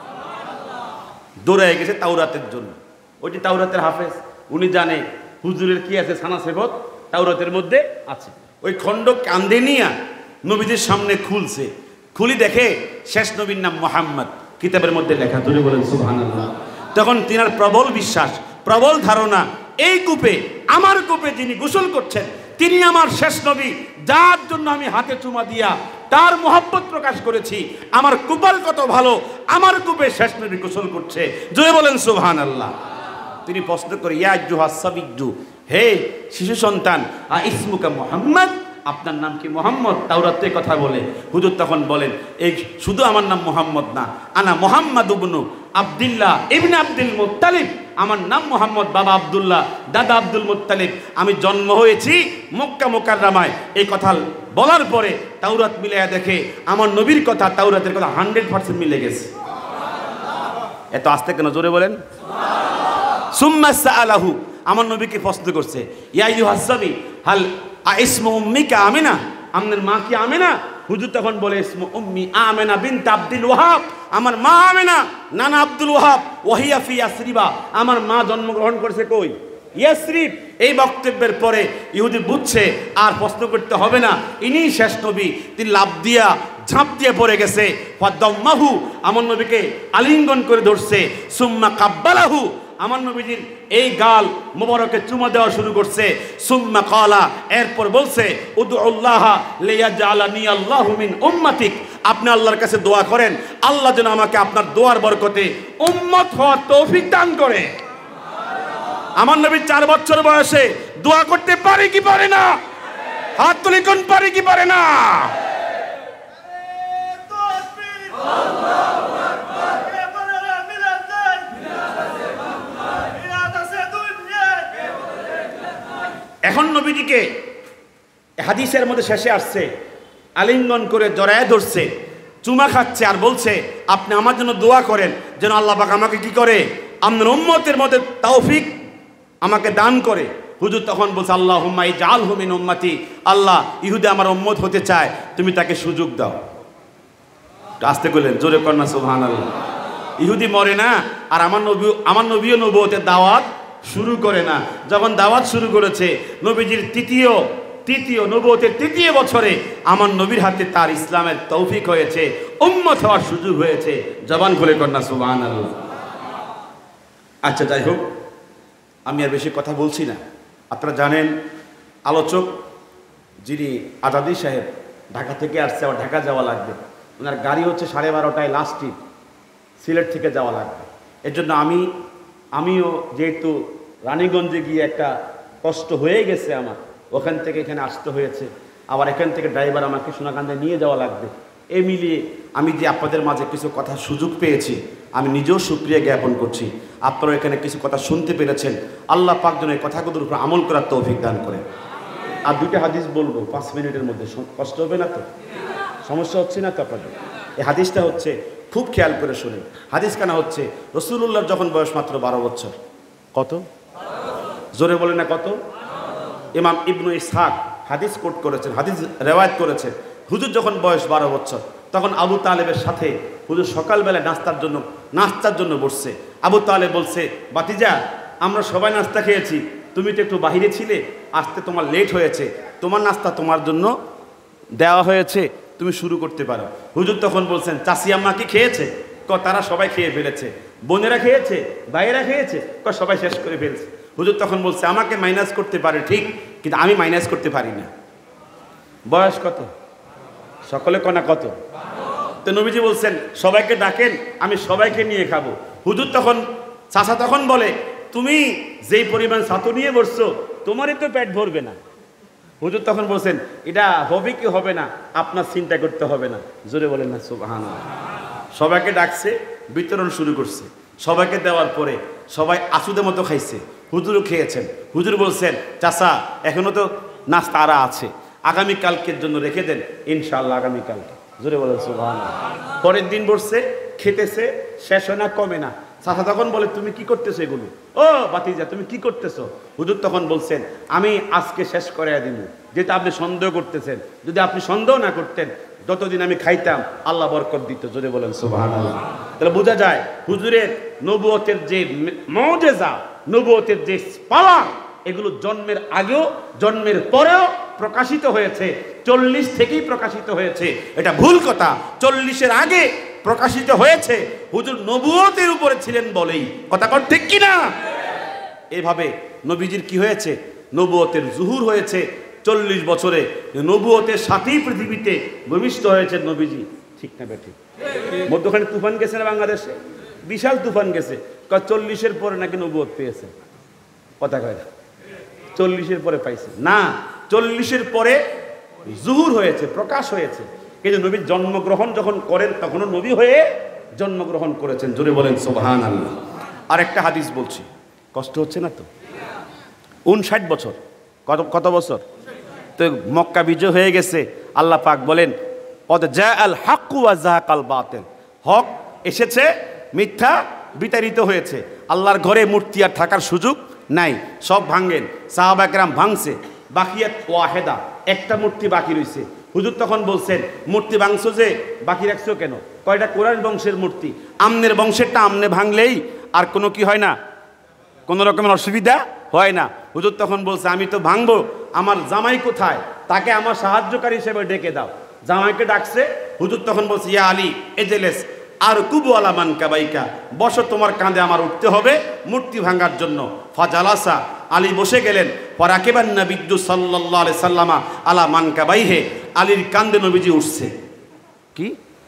দৌড়ে গেছে তাওরাতের জন্য। ওইটি তাওরাতের হাফেজ, উনি জানে হুজুরের কি আছে, সানা সেবত তাওরাতের মধ্যে আছে। ওই খণ্ড কান্দে নিয়া নবীদের সামনে খুলছে, খুলি দেখে শেষ নবীর নাম মুহাম্মদ, কিতাবের মধ্যে লেখা। তুলে বলেন সুবহানাল্লাহ। তখন তিনার প্রবল বিশ্বাস, প্রবল ধারণা, এই কূপে, আমার কূপে যিনি গোসল করছেন তিনি আমার শেষ নবী, যার জন্য আমি হাতে চুমা দিয়া তার মোহাব্বত প্রকাশ করেছি। আমার কূপাল কত ভালো, আমার কূপে শেষ নবী গোসল করছে। জোরে বলেন সুবহানাল্লাহ। তিনি প্রশ্ন করে, ইয়া আইয়ুহাস সাবিয়্যু, হে শিশু সন্তান, আ ইসমুকা মুহাম্মদ, আপনার নাম কি মোহাম্মদ? তাওরাতে কথা বলে। হুজুর তখন বলেন, এই শুধু আমার নাম মোহাম্মদ না, আনা মুহাম্মদ ইবনু আব্দুল্লাহ ইবনে আব্দুল মুত্তালিব, আমার নাম মোহাম্মদ, বাবা আব্দুল্লাহ, দাদা আব্দুল মুত্তালিব, আমি জন্ম হয়েছি মক্কা মুকাররমায়। এই কথা বলার পরে তাওরাত মিলাইয়া দেখে আমার নবীর কথা তাওরাতের কথা হান্ড্রেড পার্সেন্ট মিলে গেছে। এত আস্তে কেন? জোরে বলেন। সুম্মা সাআলাহু, আমার নবীকে প্রশ্ন করছে, ইয়া আইয়ুহাস সাবি হাল ইসমু উম্মিকা আমিনা, আপনার মা কি আমিনা? হুজুর তখন বলে, ইসমু উম্মি আমিনা বিনত আব্দুল ওয়াহাব, আমার মা আমিনা, নানা আব্দুল ওয়াহাব, ওয়াহিয়া ফি ইয়াসরিবা, আমার মা জন্মগ্রহণ করেছে কই? ইয়াসরিব। এই বক্তব্যের পরে ইহুদি বুঝছে আর প্রশ্ন করতে হবে না, ইনি শেষ নবী। তিনি লাভ দিয়া ঝাঁপ দিয়ে পড়ে গেছে। ফাদাম্মাহু, আমার নবীকে আলিঙ্গন করে ধরছে। সুম্মা কাব্বালাহু, আমার নবীজির এই গাল মোবারকে চুমা দেওয়া শুরু করছে। সুম্মা ক্বালা, এরপর বলছে, উদউল্লাহ লিয়াজআলানি আল্লাহু মিন উম্মাতিক, আপনি আল্লাহর কাছে দোয়া করেন আল্লাহ যেন আমাকে আপনার দোয়ার বরকতে উম্মত হওয়ার তৌফিক দান করে। আমার নবী চার বছর বয়সে দোয়া করতে পারে কি পারে না? হাত তুলে কোন পারে কি পারে না? এখন নবীজিকে হাদিসের মধ্যে শেষে আসছে, আলিঙ্গন করে জড়ায় ধরছে, চুমা খাচ্ছে আর বলছে, আপনি আমার জন্য দোয়া করেন যেন আল্লাহ পাক আমাকে কি করে, আপনার উম্মতের মধ্যে তৌফিক আমাকে দান করে। হুজুর তখন বলছে, আল্লাহুম্মা ইজআলহু মিন উম্মতি, আল্লাহ ইহুদি আমার উম্মত হতে চায়, তুমি তাকে সুযোগ দাও। আস্তে করলেন, জোরে কর না সুবহানাল্লাহ। ইহুদি মরে না, আর আমার নবী, আমার নবীও নবুয়তের দাওয়াত শুরু করে না। যখন দাওয়াত শুরু করেছে নবীজির তৃতীয় তৃতীয় নবুয়তের তৃতীয় বছরে আমার নবীর হাতে তার ইসলামের তৌফিক হয়েছে, উম্মত হওয়ার সুযোগ হয়েছে। জবান খুলে কর না সুবহানাল্লাহ। আচ্ছা, যাই হোক, আমি আর বেশি কথা বলছি না। আপনারা জানেন আলোচক যিনি আজাদি সাহেব, ঢাকা থেকে আসছে, আবার ঢাকা যাওয়া লাগবে। ওনার গাড়ি হচ্ছে সাড়ে বারোটায় লাস্ট ট্রিপ, সিলেট থেকে যাওয়া লাগবে। এর জন্য আমি আমিও যেহেতু রানীগঞ্জে গিয়ে একটা কষ্ট হয়ে গেছে আমার, ওখান থেকে এখানে আসতে হয়েছে, আবার এখান থেকে ড্রাইভার আমাকে সোনাকান্দায় নিয়ে যাওয়া লাগবে। এই মিলিয়ে আমি যে আপনাদের মাঝে কিছু কথার সুযোগ পেয়েছি, আমি নিজেও সুক্রিয়া জ্ঞাপন করছি। আপনারা এখানে কিছু কথা শুনতে পেরেছেন। আল্লাহ পাক যেন এই কথাগুলোর উপর আমল করার তৌফিক দান করেন। আর দুইটা হাদিস বলবো পাঁচ মিনিটের মধ্যে, কষ্ট হবে না তো? সমস্যা হচ্ছে না তো আপনাদের? এই হাদিসটা হচ্ছে, খুব খেয়াল করে শুনেন। হাদিস কানা হচ্ছে রাসূলুল্লাহর যখন বয়স মাত্র বারো বছর। কত? জোরে বলে না কত? ইমাম ইবনু ইসহাক হাদিস কোট করেছেন, হাদিস রেওয়ায়াত করেছেন, হুজুর যখন বয়স বারো বছর তখন আবু তালেবের সাথে হুজুর সকালবেলা নাস্তার জন্য নাস্তার জন্য বসছে। আবু তালেব বলছে, বাতিজা আমরা সবাই নাস্তা খেয়েছি, তুমি তো একটু বাহিরে ছিলে, আসতে তোমার লেট হয়েছে, তোমার নাস্তা তোমার জন্য দেওয়া হয়েছে, তুমি শুরু করতে পারো। হুজুর তখন বলছেন, চাচি আম্মা কি খেয়েছে? ক তারা সবাই খেয়ে ফেলেছে। বোনেরা খেয়েছে? ভাইয়েরা খেয়েছে? ক সবাই শেষ করে ফেলছে। হুজুর তখন বলছে, আমাকে মাইনাস করতে পারে ঠিক, কিন্তু আমি মাইনাস করতে পারি না। বয়স কত? সকলে কনা কত? তো নবীজি বলছেন, সবাইকে ডাকেন, আমি সবাইকে নিয়ে খাবো। হুজুর তখন চাচা তখন বলে, তুমি যেই পরিমাণ ছাতু নিয়ে বসছো তোমারই তো পেট ভরবে না। হুজুর তখন বলছেন, এটা হবে কি হবে না আপনার চিন্তা করতে হবে না। জোরে বলেন না সুবহানাল্লাহ। সবাইকে ডাকছে, বিতরণ শুরু করছে। সবাইকে দেওয়ার পরে সবাই আসুদের মতো খাইছে, হুজুরও খেয়েছেন। হুজুর বলছেন, চাচা এখনো তো নাস্তা আরা আছে, আগামীকালকের জন্য রেখে দেন, ইনশাআল্লাহ আগামীকালকে। জোরে বলেন সুবহানাল্লাহ। পরের দিন বসছে, খেতেছে, শেষ হয় না, কমে না। চাচা তখন বলে, তুমি কি করতেছো এগুলো? ও বাতিজা তুমি কি করতেছো? হুজুর তখন বলছেন, আমি আজকে শেষ করে দিব, যেটা আপনি সন্দেহ করতেছেন। যদি আপনি সন্দেহ না করতেন, যতদিন আমি খাইতাম আল্লাহ বরকত দিত। জোরে বলেন সুবহানাল্লাহ। তাহলে বোঝা যায় হুজুরের নবুয়তের যে মুজিজা, নবুয়তের যে পাওয়ার, এগুলো জন্মের আগেও জন্মের পরেও প্রকাশিত হয়েছে। চল্লিশ থেকেই প্রকাশিত হয়েছে, এটা ভুল কথা। চল্লিশের আগে প্রকাশিত হয়েছে, হুজুর নবুয়তের উপরে ছিলেন বলেই। কথা কর ঠিক কিনা? এভাবে নবীজির কি হয়েছে? নবুয়তের জুহুর হয়েছে চল্লিশ বছরে। নবুয়তের সাথেই পৃথিবীতে ভূমিষ্ঠ হয়েছে নবীজি। ঠিক না বেঠিক? মধ্যখানে তুফান গেছে না বাংলাদেশে? বিশাল তুফান গেছে। চল্লিশের পরে নাকি নবুয়ত পেয়েছে। কথা কয় না? চল্লিশের পরে পাইছে না, চল্লিশের পরে জুহুর হয়েছে, প্রকাশ হয়েছে। কিন্তু নবীর জন্মগ্রহণ যখন করেন তখনও নবী হয়ে জন্মগ্রহণ করেছেন। জোরে বলেন সুবহানাল্লাহ। আর একটা হাদিস বলছি, কষ্ট হচ্ছে না তো? উনষাট বছর। কত কত বছর? তো মক্কা বিজয় হয়ে গেছে। আল্লাহ পাক বলেন, কদ জাআল হাক্কু ওয়া যাহাকাল বাতিল, হক এসেছে, মিথ্যা বিতাড়িত হয়েছে। আল্লাহর ঘরে মূর্তি আর থাকার সুযোগ নাই, সব ভাঙেন। সাহাবা একরাম ভাঙছে, বাকিয়াত ওয়াহেদা, একটা মূর্তি বাকি রয়েছে। হুজুর তখন বলছেন, মূর্তি ভাঙছো যে, বাকি রাখছো কেন? কয়টা কোরআন বংশের মূর্তি, আমনের বংশেরটা আমনে ভাঙলেই আর কোনো কি হয় না, কোনো রকমের অসুবিধা হয় না। হুজুর তখন বলছে, আমি তো ভাঙবো, আমার জামাই কোথায়? তাকে আমার সাহায্যকারী হিসেবে ডেকে দাও। জামাইকে ডাকছে। হুজুর তখন বলছে, ইয়া আলী এজেলেস আর কুবু আলা মান কাবাইকা, বসো, তোমার কাঁধে আমার উঠতে হবে মূর্তি ভাঙার জন্য। ফাজালাসা, আলী বসে গেলেন। পরাকেবান নবিয়্যু সাল্লাল্লাহু আলাইহি সাল্লামা আলা মান কাবাইহে, আলীর কাঁধে নবীজি উঠছে। কি?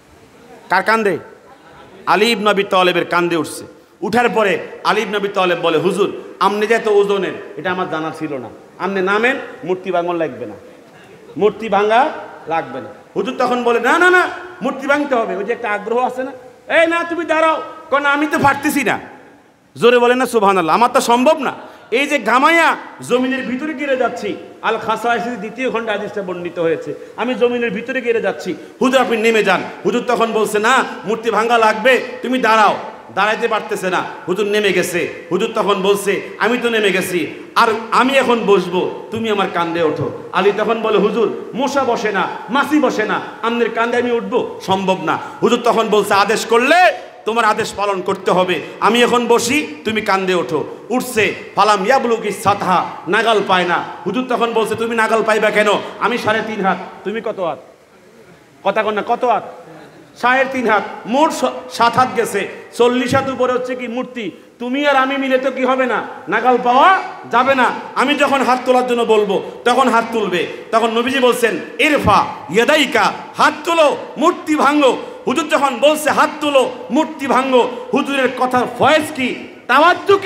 কার কাঁধে? আলী ইবনে আবি তালেবের কাঁধে উঠছে। উঠার পরে আলী ইবনে আবি তালেব বলে, হুজুর আমনে যে এত ওজনের, এটা আমার জানা ছিল না, আমনে নামেন, মূর্তি ভাঙন লাগবে না, মূর্তি ভাঙা লাগবে না। হুজুর তখন বলে, না না না, মূর্তি ভাঙতে হবে। ওই যে একটা আগ্রহ আছে না, এই না তুমি দাঁড়াও, কারণ আমি তো পারতেছি না। জোরে বলে না সুবহানাল্লাহ। আমার তো সম্ভব না, এই যে গামায়া জমিনের ভিতরে গিরে যাচ্ছি। আল খাসাইসি দ্বিতীয় খণ্ড হাদিসটা বর্ণিত হয়েছে, আমি জমিনের ভিতরে গিরে যাচ্ছি, হুজুর আপনি নেমে যান। হুজুর তখন বলছে, না মূর্তি ভাঙা লাগবে, তুমি দাঁড়াও। দাঁড়াইতে পারতেছে না, হুজুর নেমে গেছে। হুজুর তখন বলছে, আমি তো নেমে গেছি, আর আমি এখন বসবো, তুমি আমার কান্দে ওঠো। আলী তখন বলে, হুজুর মশা বসে না, মাছি বসে না, আমনের কান্দে আমি উঠবো, সম্ভব না। হুজুর তখন বলছে, আদেশ করলে তোমার আদেশ পালন করতে হবে, আমি এখন বসি, তুমি কান্দে ওঠো। উঠছে। ফালাম ইয়াবলুগি সাতহা, নাগাল পায় না। হুজুর তখন বলছে, তুমি নাগাল পাইবা কেন? আমি সাড়ে তিন হাত, তুমি কত হাত? কথা কন না, কত হাত? সাড়ে তিন হাত, মোট সাত হাত গেছে। চল্লিশ হাত উপরে হচ্ছে কি মূর্তি, তুমি আর আমি মিলে তো কি হবে না, নাগাল পাওয়া যাবে না। আমি যখন হাত তোলার জন্য বলবো তখন হাত তুলবে। তখন নবীজি বলছেন, ইরফা ইয়াদাইকা, হাত তুলো, মূর্তি ভাঙো। হুজুর যখন বলছে হাত তুলো, মূর্তি ভাঙো, হুজুরের কথার ফয়েজ কি, তাওয়াজ্জু কি,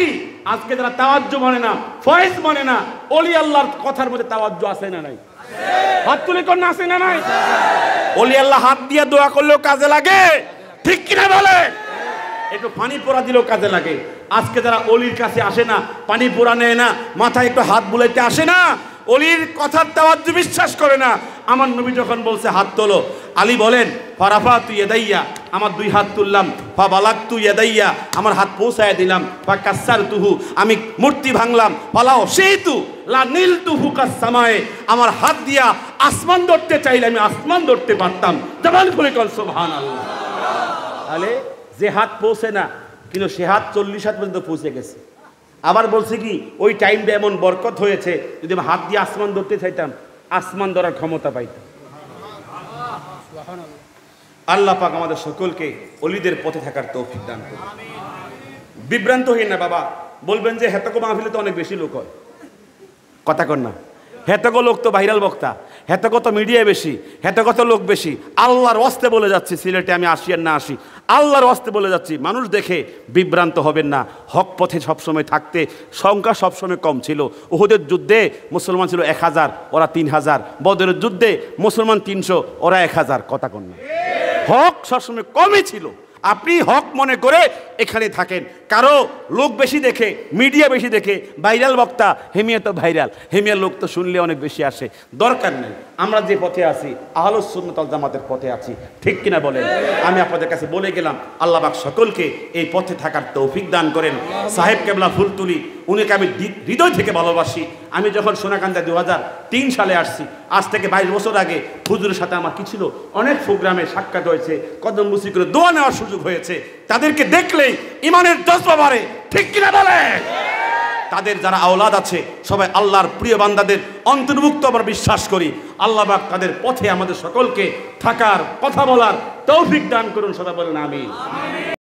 আজকে যারা তাওয়াজ্জু মানে না, ফয়েজ মানে না, ওলি আল্লাহর কথার মধ্যে তাওয়াজ্জু আছে না নাই? হাত তুলে কোন আছে না নাই? ওলি আল্লাহ হাত দিয়ে দোয়া করলেও কাজে লাগে, ঠিক কিনা বলে? একটু পানি পোড়া দিলেও কাজে লাগে। আজকে যারা অলির কাছে আসে না, পানি পোড়া নেয় না, মাথায় একটু হাত বুলাইতে আসে না, অলির কথার তাওয়াজ্জু বিশ্বাস করে না। আমার নবী যখন বলছে হাত তোলো, আলী বলেন ফারাফা তুই এদাইয়া, আমার দুই হাত তুললাম, ফা বালাক তুই এদাইয়া, আমার হাত পৌঁছায় দিলাম, ফা কাসার তুহু, আমি মূর্তি ভাঙলাম, ফালাও সেই তু লা নীল তুহু কাসামায়ে, আমার হাত দিয়া আসমান ধরতে চাইলে আমি আসমান ধরতে পারতাম। জবান খুলে কল সুবহানাল্লাহ। তাহলে যে হাত পৌঁছে না, কিন্তু সে হাত চল্লিশ হাত পর্যন্ত পৌঁছে গেছে। আবার বলছে কি, ওই টাইমটা এমন বরকত হয়েছে, যদি আমি হাত দিয়ে আসমান ধরতে চাইতাম, আসমান ধরার ক্ষমতা পাইতাম। আল্লাহ পাক আমাদের সকলকে অলিদের পথে থাকার তৌফিক দান করুন। বিভ্রান্ত হই না বাবা, বলবেন যে হেতক মাহফিলে তো অনেক বেশি লোক হয়, কথা কর না। হেতক লোক তো ভাইরাল বক্তা, হেতক তো মিডিয়ায় বেশি, হেতক তো লোক বেশি। আল্লাহর ওয়াস্তে বলে যাচ্ছি, সিলেটে আমি আসি আর না আসি, আল্লাহর ওয়াস্তে বলে যাচ্ছি, মানুষ দেখে বিভ্রান্ত হবেন না। হক পথে সবসময় থাকতে সংখ্যা সবসময় কম ছিল। উহুদের যুদ্ধে মুসলমান ছিল এক হাজার, ওরা তিন হাজার। বদরের যুদ্ধে মুসলমান তিনশো, ওরা এক হাজার। কথা কন না, হক সবসময় কমই ছিল। আপনি হক মনে করে এখানে থাকেন। কারো লোক বেশি দেখে, মিডিয়া বেশি দেখে, ভাইরাল বক্তা, হেমিয়া তো ভাইরাল, হেমিয়ার লোক তো শুনলে অনেক বেশি আসে, দরকার নেই। আমরা যে পথে আছি, আহলুস সুন্নাত ওয়াল জামাতের পথে আছি, ঠিক কিনা বলেন? আমি আপনাদের কাছে বলে গেলাম, আল্লাহ পাক সকলকে এই পথে থাকার তৌফিক দান করেন। সাহেব কেবলা ফুলতুলি, উনিকে আমি হৃদয় থেকে ভালোবাসি। আমি যখন সোনাকান্দা দু হাজার তিন সালে আসছি, আজ থেকে বাইশ বছর আগে হুজুরের সাথে আমার কি ছিল, অনেক প্রোগ্রামে সাক্ষাৎ হয়েছে, কদম বুসি করে দোয়া নেওয়ার সুযোগ হয়েছে। তাদেরকে দেখলেই ইমানের জজ্বা বাড়ে, ঠিক কিনা বলে? তাদের যারা আওলাদ আছে সবাই আল্লাহর প্রিয় বান্দাদের অন্তর্ভুক্ত আমরা বিশ্বাস করি। আল্লাহ পাক তাদের পথে আমাদের সকলকে থাকার, কথা বলার তৌফিক দান করুন। সবাই বলেন আমিন।